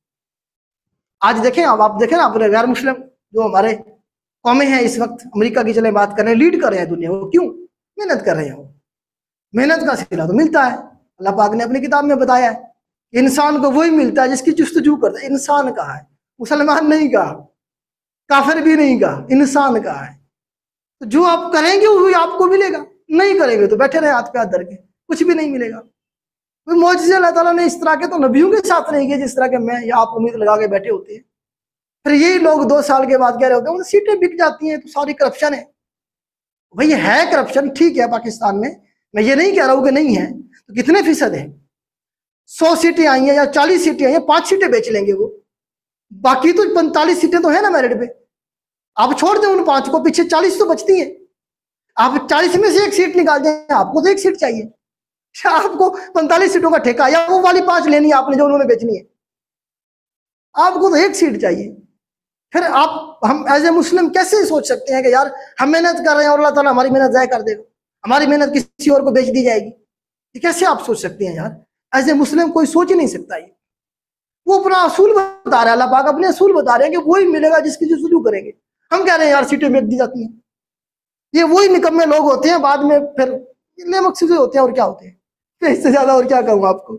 आज देखें, अब आप देखें ना, अपने गैर मुस्लिम जो हमारे कौमें हैं इस वक्त, अमेरिका की चले बात कर रहे हैं, लीड कर रहे हैं दुनिया को। क्यों? मेहनत कर रहे हैं। वो मेहनत का सिला तो मिलता है। अल्लाह पाक ने अपनी किताब में बताया है इंसान को वही मिलता है जिसकी जुस्तजू करता है। इंसान कहा है, मुसलमान नहीं कहा, काफिर भी नहीं कहा, इंसान कहा है। तो जो आप करेंगे वही आपको मिलेगा, नहीं करेंगे तो बैठे रहे हाथ पे हाथ धर के, कुछ भी नहीं मिलेगा। कोई मौजज़े अल्लाह ताला ने इस तरह के तो नबियों के साथ नहीं किए जिस तरह के मैं या आप उम्मीद लगा के बैठे होते हैं। फिर यही लोग 2 साल के बाद कह रहे होते हैं सीटें बिक जाती हैं तो सारी करप्शन है। भाई है करप्शन, ठीक है पाकिस्तान में, मैं ये नहीं कह रहा हूँ कि नहीं है। तो कितने फीसद है? 100 सीटें आई हैं या 40 सीटें आई हैं, 5 सीटें बेच लेंगे वो, बाकी तो 45 सीटें तो है ना मेरिट पे। आप छोड़ दें उन 5 को, पीछे 40 तो बचती है। आप 40 में से 1 सीट निकाल दें, आपको तो 1 सीट चाहिए। आपको 45 सीटों का ठेका, या वो वाली 5 लेनी है आपने जो उन्होंने बेचनी है, आपको तो 1 सीट चाहिए। फिर हम एज ए मुस्लिम कैसे सोच सकते हैं कि यार हम मेहनत कर रहे हैं और अल्लाह ताला हमारी मेहनत ज़ाया कर देगा, हमारी मेहनत किसी और को बेच दी जाएगी? ये कैसे आप सोच सकते हैं यार? एज ए मुस्लिम कोई सोच ही नहीं सकता। ये वो अपना असूल बता रहा है, अल्लाह पाक अपने असूल बता रहे हैं कि वही मिलेगा जिसकी जो सुलू करेंगे। हम कह रहे हैं यार सीटें बेच दी जाती हैं, ये वही निकम्मे लोग होते हैं, बाद में फिर इतने मकसूद होते हैं और क्या होते हैं, तो इससे ज्यादा और क्या कहूँ आपको।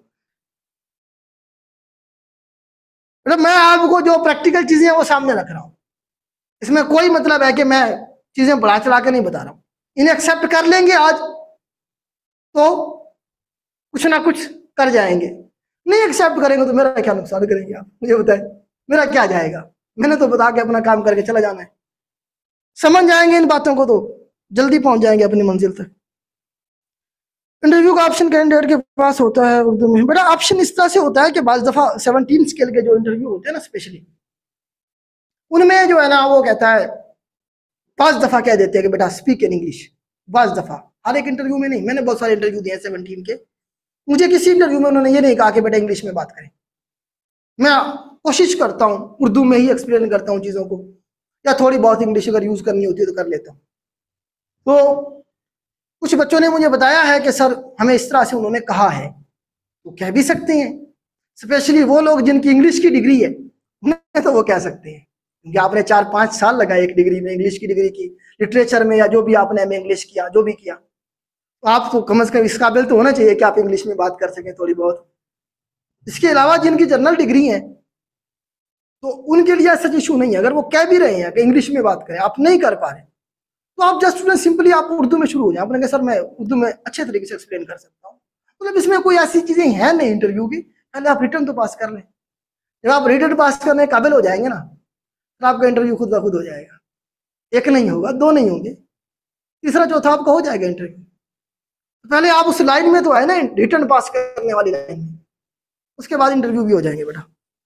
मतलब मैं आपको जो प्रैक्टिकल चीजें हैं वो सामने रख रहा हूँ, इसमें कोई मतलब है कि मैं चीजें बढ़ा चढ़ा के नहीं बता रहा हूँ। इन्हें एक्सेप्ट कर लेंगे आज तो कुछ ना कुछ कर जाएंगे, नहीं एक्सेप्ट करेंगे तो मेरा क्या नुकसान करेंगे आप मुझे बताएं, मेरा क्या जाएगा। मैंने तो बता के अपना काम करके चला जाना है। समझ जाएंगे इन बातों को तो जल्दी पहुंच जाएंगे अपनी मंजिल तक। इंटरव्यू का ऑप्शन कैंडिडेट के पास होता है उर्दू में। बेटा ऑप्शन इस तरह से होता है कि बाज दफा 17 स्केल के जो इंटरव्यू होते हैं ना स्पेशली, उनमें जो है ना वो कहता है 5 दफा कह देते हैं कि बेटा स्पीक इन इंग्लिश। 5 दफा, हर एक इंटरव्यू में नहीं, मैंने बहुत सारे इंटरव्यू दिए 17 के, मुझे किसी इंटरव्यू में उन्होंने ये नहीं कहा कि बेटा इंग्लिश में बात करें। मैं कोशिश करता हूँ उर्दू में ही एक्सप्लेन करता हूँ चीज़ों को, या थोड़ी बहुत इंग्लिश अगर यूज़ करनी होती है तो कर लेता हूँ। तो कुछ बच्चों ने मुझे बताया है कि सर हमें इस तरह से उन्होंने कहा है, तो कह भी सकते हैं, स्पेशली वो लोग जिनकी इंग्लिश की डिग्री है उन्हें तो वो कह सकते हैं, क्योंकि आपने 4-5 साल लगाए एक डिग्री में, इंग्लिश की डिग्री की, लिटरेचर में, या जो भी आपने एमए इंग्लिश किया, जो भी किया, तो आप तो कम से कम इस काबिल तो होना चाहिए कि आप इंग्लिश में बात कर सकें थोड़ी बहुत। इसके अलावा जिनकी जनरल डिग्री है तो उनके लिए ऐसा इशू नहीं है, अगर वो कह भी रहे हैं कि इंग्लिश में बात करें, आप नहीं कर पा रहे तो आप जस्ट सिंपली आप उर्दू में शुरू हो जाए। आपने कहा सर मैं उर्दू में अच्छे तरीके से एक्सप्लेन कर सकता हूँ, मतलब इसमें कोई ऐसी चीजें हैं नहीं इंटरव्यू की, पहले आप रिटर्न तो पास कर लें। जब आप रिटर्न पास करने के काबिल हो जाएंगे ना तो आपका इंटरव्यू खुद ब खुद हो जाएगा, एक नहीं होगा, 2 नहीं होंगे, तीसरा चौथा आपका हो जाएगा इंटरव्यू। तो पहले आप उस लाइन में तो आए ना, रिटर्न पास करने वाली लाइन में, उसके बाद इंटरव्यू भी हो जाएंगे। बेटा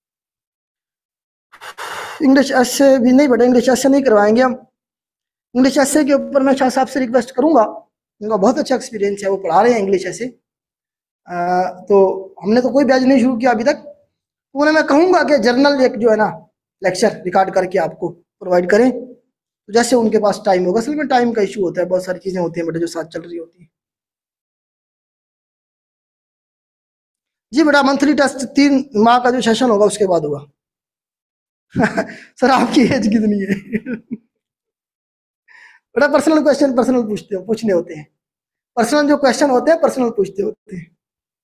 इंग्लिश ऐसे भी नहीं, बेटा इंग्लिश ऐसे नहीं करवाएंगे हम। इंग्लिश ऐसे के ऊपर मैं शाह साहब से रिक्वेस्ट करूंगा, उनका बहुत अच्छा एक्सपीरियंस है, वो पढ़ा रहे हैं इंग्लिश ऐसे। तो हमने तो कोई बैच नहीं शुरू किया अभी तक, तो उन्हें मैं कहूंगा कि जर्नल एक जो है ना लेक्चर रिकॉर्ड करके आपको प्रोवाइड करें, तो जैसे उनके पास टाइम होगा। असल में टाइम का इशू होता है, बहुत सारी चीजें होती हैं बेटा जो साथ चल रही होती है। जी बेटा मंथली टेस्ट 3 माह का जो सेशन होगा उसके बाद होगा। सर आपकी एज कितनी है? बेटा पर्सनल क्वेश्चन पर्सनल पूछने होते हैं, पर्सनल जो क्वेश्चन होते हैं पर्सनल पूछते होते हैं।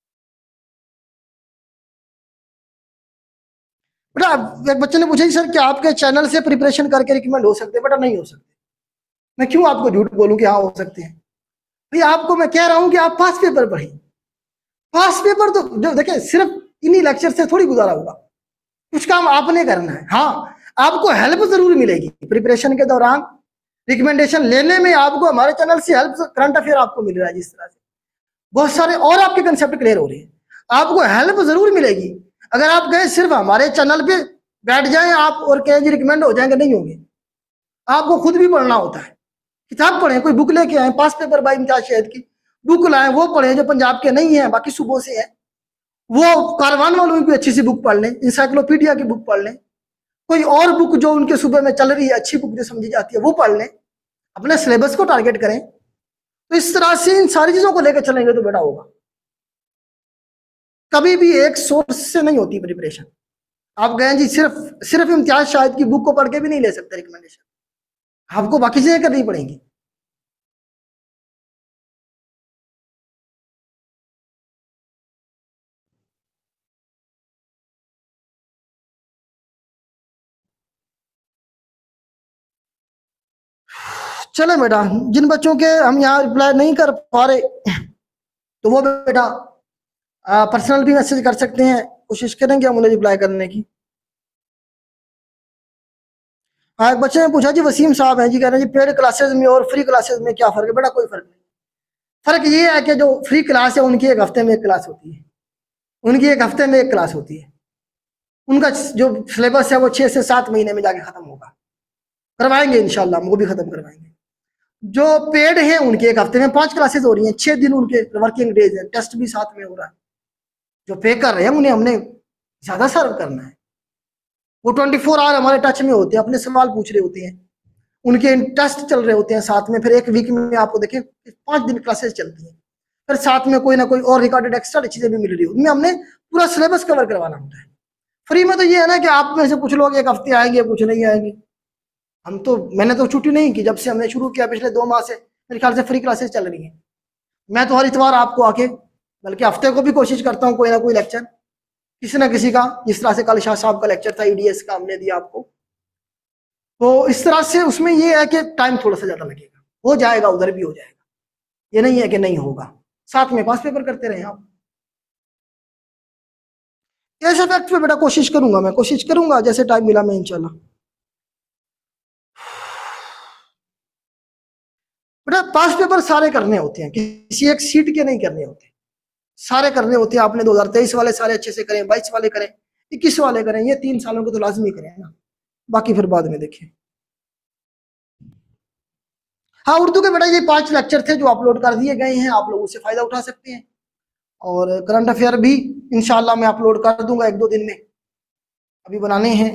बेटा एक बच्चे ने पूछा सर क्या आपके चैनल से प्रिपरेशन करके रिकमेंड हो सकते हैं? बेटा नहीं हो सकते। मैं क्यों आपको झूठ बोलूं कि हाँ हो सकते हैं? भाई आपको मैं कह रहा हूं कि आप पास पेपर पढ़िए। पास पेपर तो जो देखिए सिर्फ इन्हीं लेक्चर से थोड़ी गुजारा होगा, कुछ काम आपने करना है। हाँ आपको हेल्प जरूर मिलेगी प्रिपरेशन के दौरान, रिकमेंडेशन लेने में आपको हमारे चैनल से हेल्प, करंट अफेयर आपको मिल रहा है जिस तरह से, बहुत सारे और आपके कंसेप्ट क्लियर हो रहे हैं, आपको हेल्प जरूर मिलेगी। अगर आप गए सिर्फ हमारे चैनल पे बैठ जाएं आप और कहें जी रिकमेंड हो जाएंगे, नहीं होंगे। आपको खुद भी पढ़ना होता है, किताब पढ़ें, कोई बुक लेके आए, पास पेपर बाई इम्तियाज शहीद की बुक लाएं, वो पढ़ें जो पंजाब के नहीं है बाकी सूबों से है, वो कारवान वालों की अच्छी सी बुक पढ़ लें, इंसाइक्लोपीडिया की बुक पढ़ लें, कोई और बुक जो उनके सूबे में चल रही है अच्छी बुक जो समझी जाती है वो पढ़ लें, अपने सिलेबस को टारगेट करें। तो इस तरह से इन सारी चीजों को लेकर चलेंगे तो बेटा होगा। कभी भी एक सोर्स से नहीं होती प्रिपरेशन। आप गए जी सिर्फ इम्तियाज शाहिद की बुक को पढ़ के भी नहीं ले सकते रिकमेंडेशन, आपको बाकी चीजें करनी पड़ेंगी। चले बेटा, जिन बच्चों के हम यहाँ रिप्लाई नहीं कर पा रहे तो वो बेटा पर्सनल भी मैसेज कर सकते हैं, कोशिश करेंगे हम उन्हें रिप्लाई करने की। हाँ एक बच्चे ने पूछा जी वसीम साहब हैं जी, कह रहे हैं जी पेड क्लासेस में और फ्री क्लासेस में क्या फर्क है? बेटा कोई फर्क नहीं, फर्क ये है कि जो फ्री क्लास है उनकी एक हफ्ते में एक क्लास होती है, उनकी एक हफ्ते में एक क्लास होती है, उनका जो सिलेबस है वो 6 से 7 महीने में जाके खत्म होगा, करवाएंगे इंशाल्लाह वो भी खत्म करवाएंगे। जो पेड है उनके एक हफ्ते में 5 क्लासेस हो रही हैं, 6 दिन उनके वर्किंग डेज है, टेस्ट भी साथ में हो रहा है। जो पे कर रहे हैं उन्हें हमने ज्यादा सर्व करना है, वो 24 आवर हमारे टच में होते हैं, अपने सवाल पूछ रहे होते हैं, उनके टेस्ट चल रहे होते हैं साथ में। फिर एक वीक में आपको देखें 5 दिन क्लासेस चलती हैं, फिर साथ में कोई ना कोई और रिकॉर्डेड एक्स्ट्रा चीजें भी मिल रही है, उनमें हमने पूरा सिलेबस कवर करवाना होता है। फ्री में तो ये है ना कि आप में से कुछ लोग एक हफ्ते आएंगे, कुछ नहीं आएंगे। मैंने तो छुट्टी नहीं की, जब से हमने शुरू किया पिछले 2 माह से मेरे ख्याल से फ्री क्लासेस चल रही हैं। मैं तो हर इतवार आपको आके, बल्कि हफ्ते को भी कोशिश करता हूँ कोई ना कोई लेक्चर किसी ना किसी का, जिस तरह से कल शाह साहब का लेक्चर था ईडीएस का हमने दिया आपको, तो इस तरह से उसमें ये है कि टाइम थोड़ा सा ज्यादा लगेगा, हो जाएगा, उधर भी हो जाएगा, ये नहीं है कि नहीं होगा। साथ में पास पेपर करते रहे आप। ऐसे फैक्ट पे बेटा कोशिश करूंगा, मैं कोशिश करूंगा जैसे टाइम मिला मैं इंशाल्लाह। बेटा पास पेपर सारे करने होते हैं, किसी एक सीट के नहीं करने होते, सारे करने होते हैं। आपने 2023 वाले सारे अच्छे से करें, 22 वाले करें, 21 वाले करें, ये 3 सालों को तो लाजमी करें ना, बाकी फिर बाद में देखें। हाँ, उर्दू के बेटा ये 5 लेक्चर थे जो अपलोड कर दिए गए हैं, आप लोग उससे फायदा उठा सकते हैं। और करंट अफेयर भी इंशाल्लाह मैं अपलोड कर दूंगा 1-2 दिन में, अभी बनाने हैं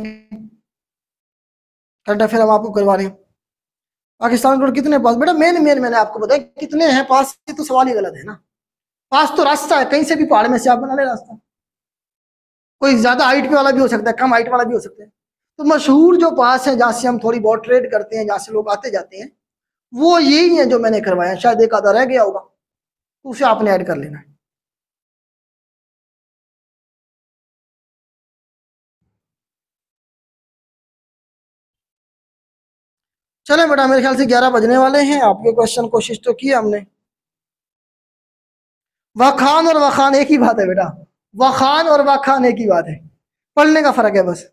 करंट अफेयर, हम आपको करवा रहे हैं। पाकिस्तान को कितने पास बेटा, मेन मैंने आपको बताया कितने हैं पास, ये तो सवाल ही गलत है ना। पास तो रास्ता है, कहीं से भी पहाड़ में से आप बना ले रास्ता, कोई ज्यादा हाइट पे वाला भी हो सकता है, कम हाइट वाला भी हो सकता है। तो मशहूर जो पास है जहाँ से हम थोड़ी बहुत ट्रेड करते हैं, जहाँ से लोग आते जाते हैं, वो यही है जो मैंने करवाया। शायद एक आधा रह गया होगा तो उसे आपने ऐड कर लेना है। चले बेटा, मेरे ख्याल से 11 बजने वाले हैं। आपके क्वेश्चन कोशिश तो की हमने। वखान और वखान एक ही बात है बेटा, वखान और वखान एक ही बात है, पढ़ने का फर्क है बस।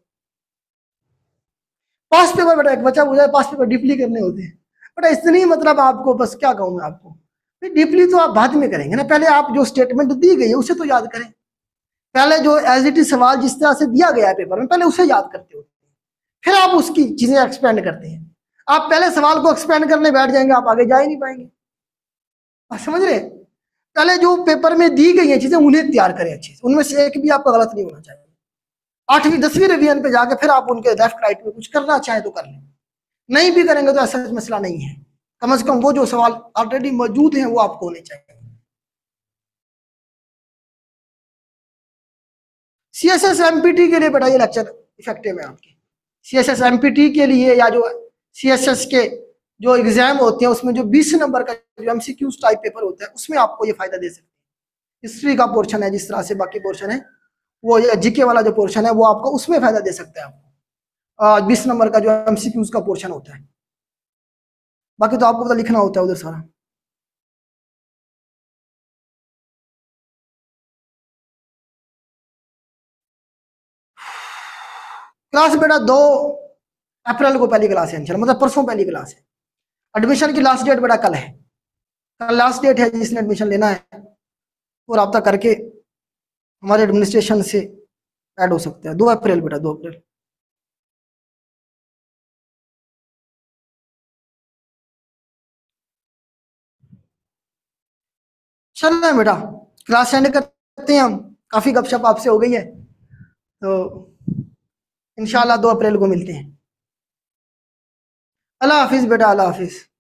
पास पेपर बेटा एक बच्चा पूछा पास पेपर डीपली करने होते हैं बेटा, इतनी मतलब आपको बस क्या कहूँ मैं आपको, डीपली तो आप बाद में करेंगे ना, पहले आप जो स्टेटमेंट दी गई है उसे तो याद करें। पहले जो एज इट इज सवाल जिस तरह से दिया गया है पेपर में, पहले उसे याद करते हो, फिर आप उसकी चीजें एक्सपेंड करते हैं। आप पहले सवाल को एक्सपेंड करने बैठ जाएंगे, आप आगे जा ही नहीं पाएंगे। आप समझ रहे? पहले जो पेपर में दी गई है चीजें उन्हें तैयार करें अच्छे से, उनमें से एक भी आपका गलत नहीं होना चाहिए। 8वीं 10वीं रिवीजन पे जाके फिर आप उनके लेफ्ट राइट में कुछ करना चाहें तो कर लें, नहीं भी करेंगे तो ऐसा मसला नहीं है। कम से कम वो जो सवाल ऑलरेडी मौजूद हैं वो आपको होने चाहिए। सीएसएस एमपीटी के लिए बेटा ये लेक्चर इफेक्टिव है आपके। सीएसएस एमपीटी के लिए, या जो सीएसएस के जो एग्जाम होते हैं उसमें जो 20 नंबर का जो एमसीक्यूज टाइप पेपर होता है, उसमें आपको ये फायदा दे सकते हैं। हिस्ट्री का पोर्शन है, जिस तरह से बाकी पोर्शन है, वो ये जीके वाला जो पोर्शन है वो आपको उसमें फायदा दे सकता है आपको। 20 नंबर का जो एमसीक्यूज का पोर्शन होता है, बाकी तो आपको पता लिखना होता है उधर सारा। क्लास बेटा 2 अप्रैल को पहली क्लास है इंशाल्लाह, मतलब परसों पहली क्लास है। एडमिशन की लास्ट डेट बेटा कल है, कल लास्ट डेट है। जिसने एडमिशन लेना है वो रब्ता करके हमारे एडमिनिस्ट्रेशन से ऐड हो सकता है। 2 अप्रैल बेटा, 2 अप्रैल। चल रहे बेटा, क्लास एंड करते हैं हम, काफी गपशप आपसे हो गई है, तो इंशाल्लाह 2 अप्रैल को मिलते हैं। अल्लाह हाफिज बेटा, अल्लाह हाफिज।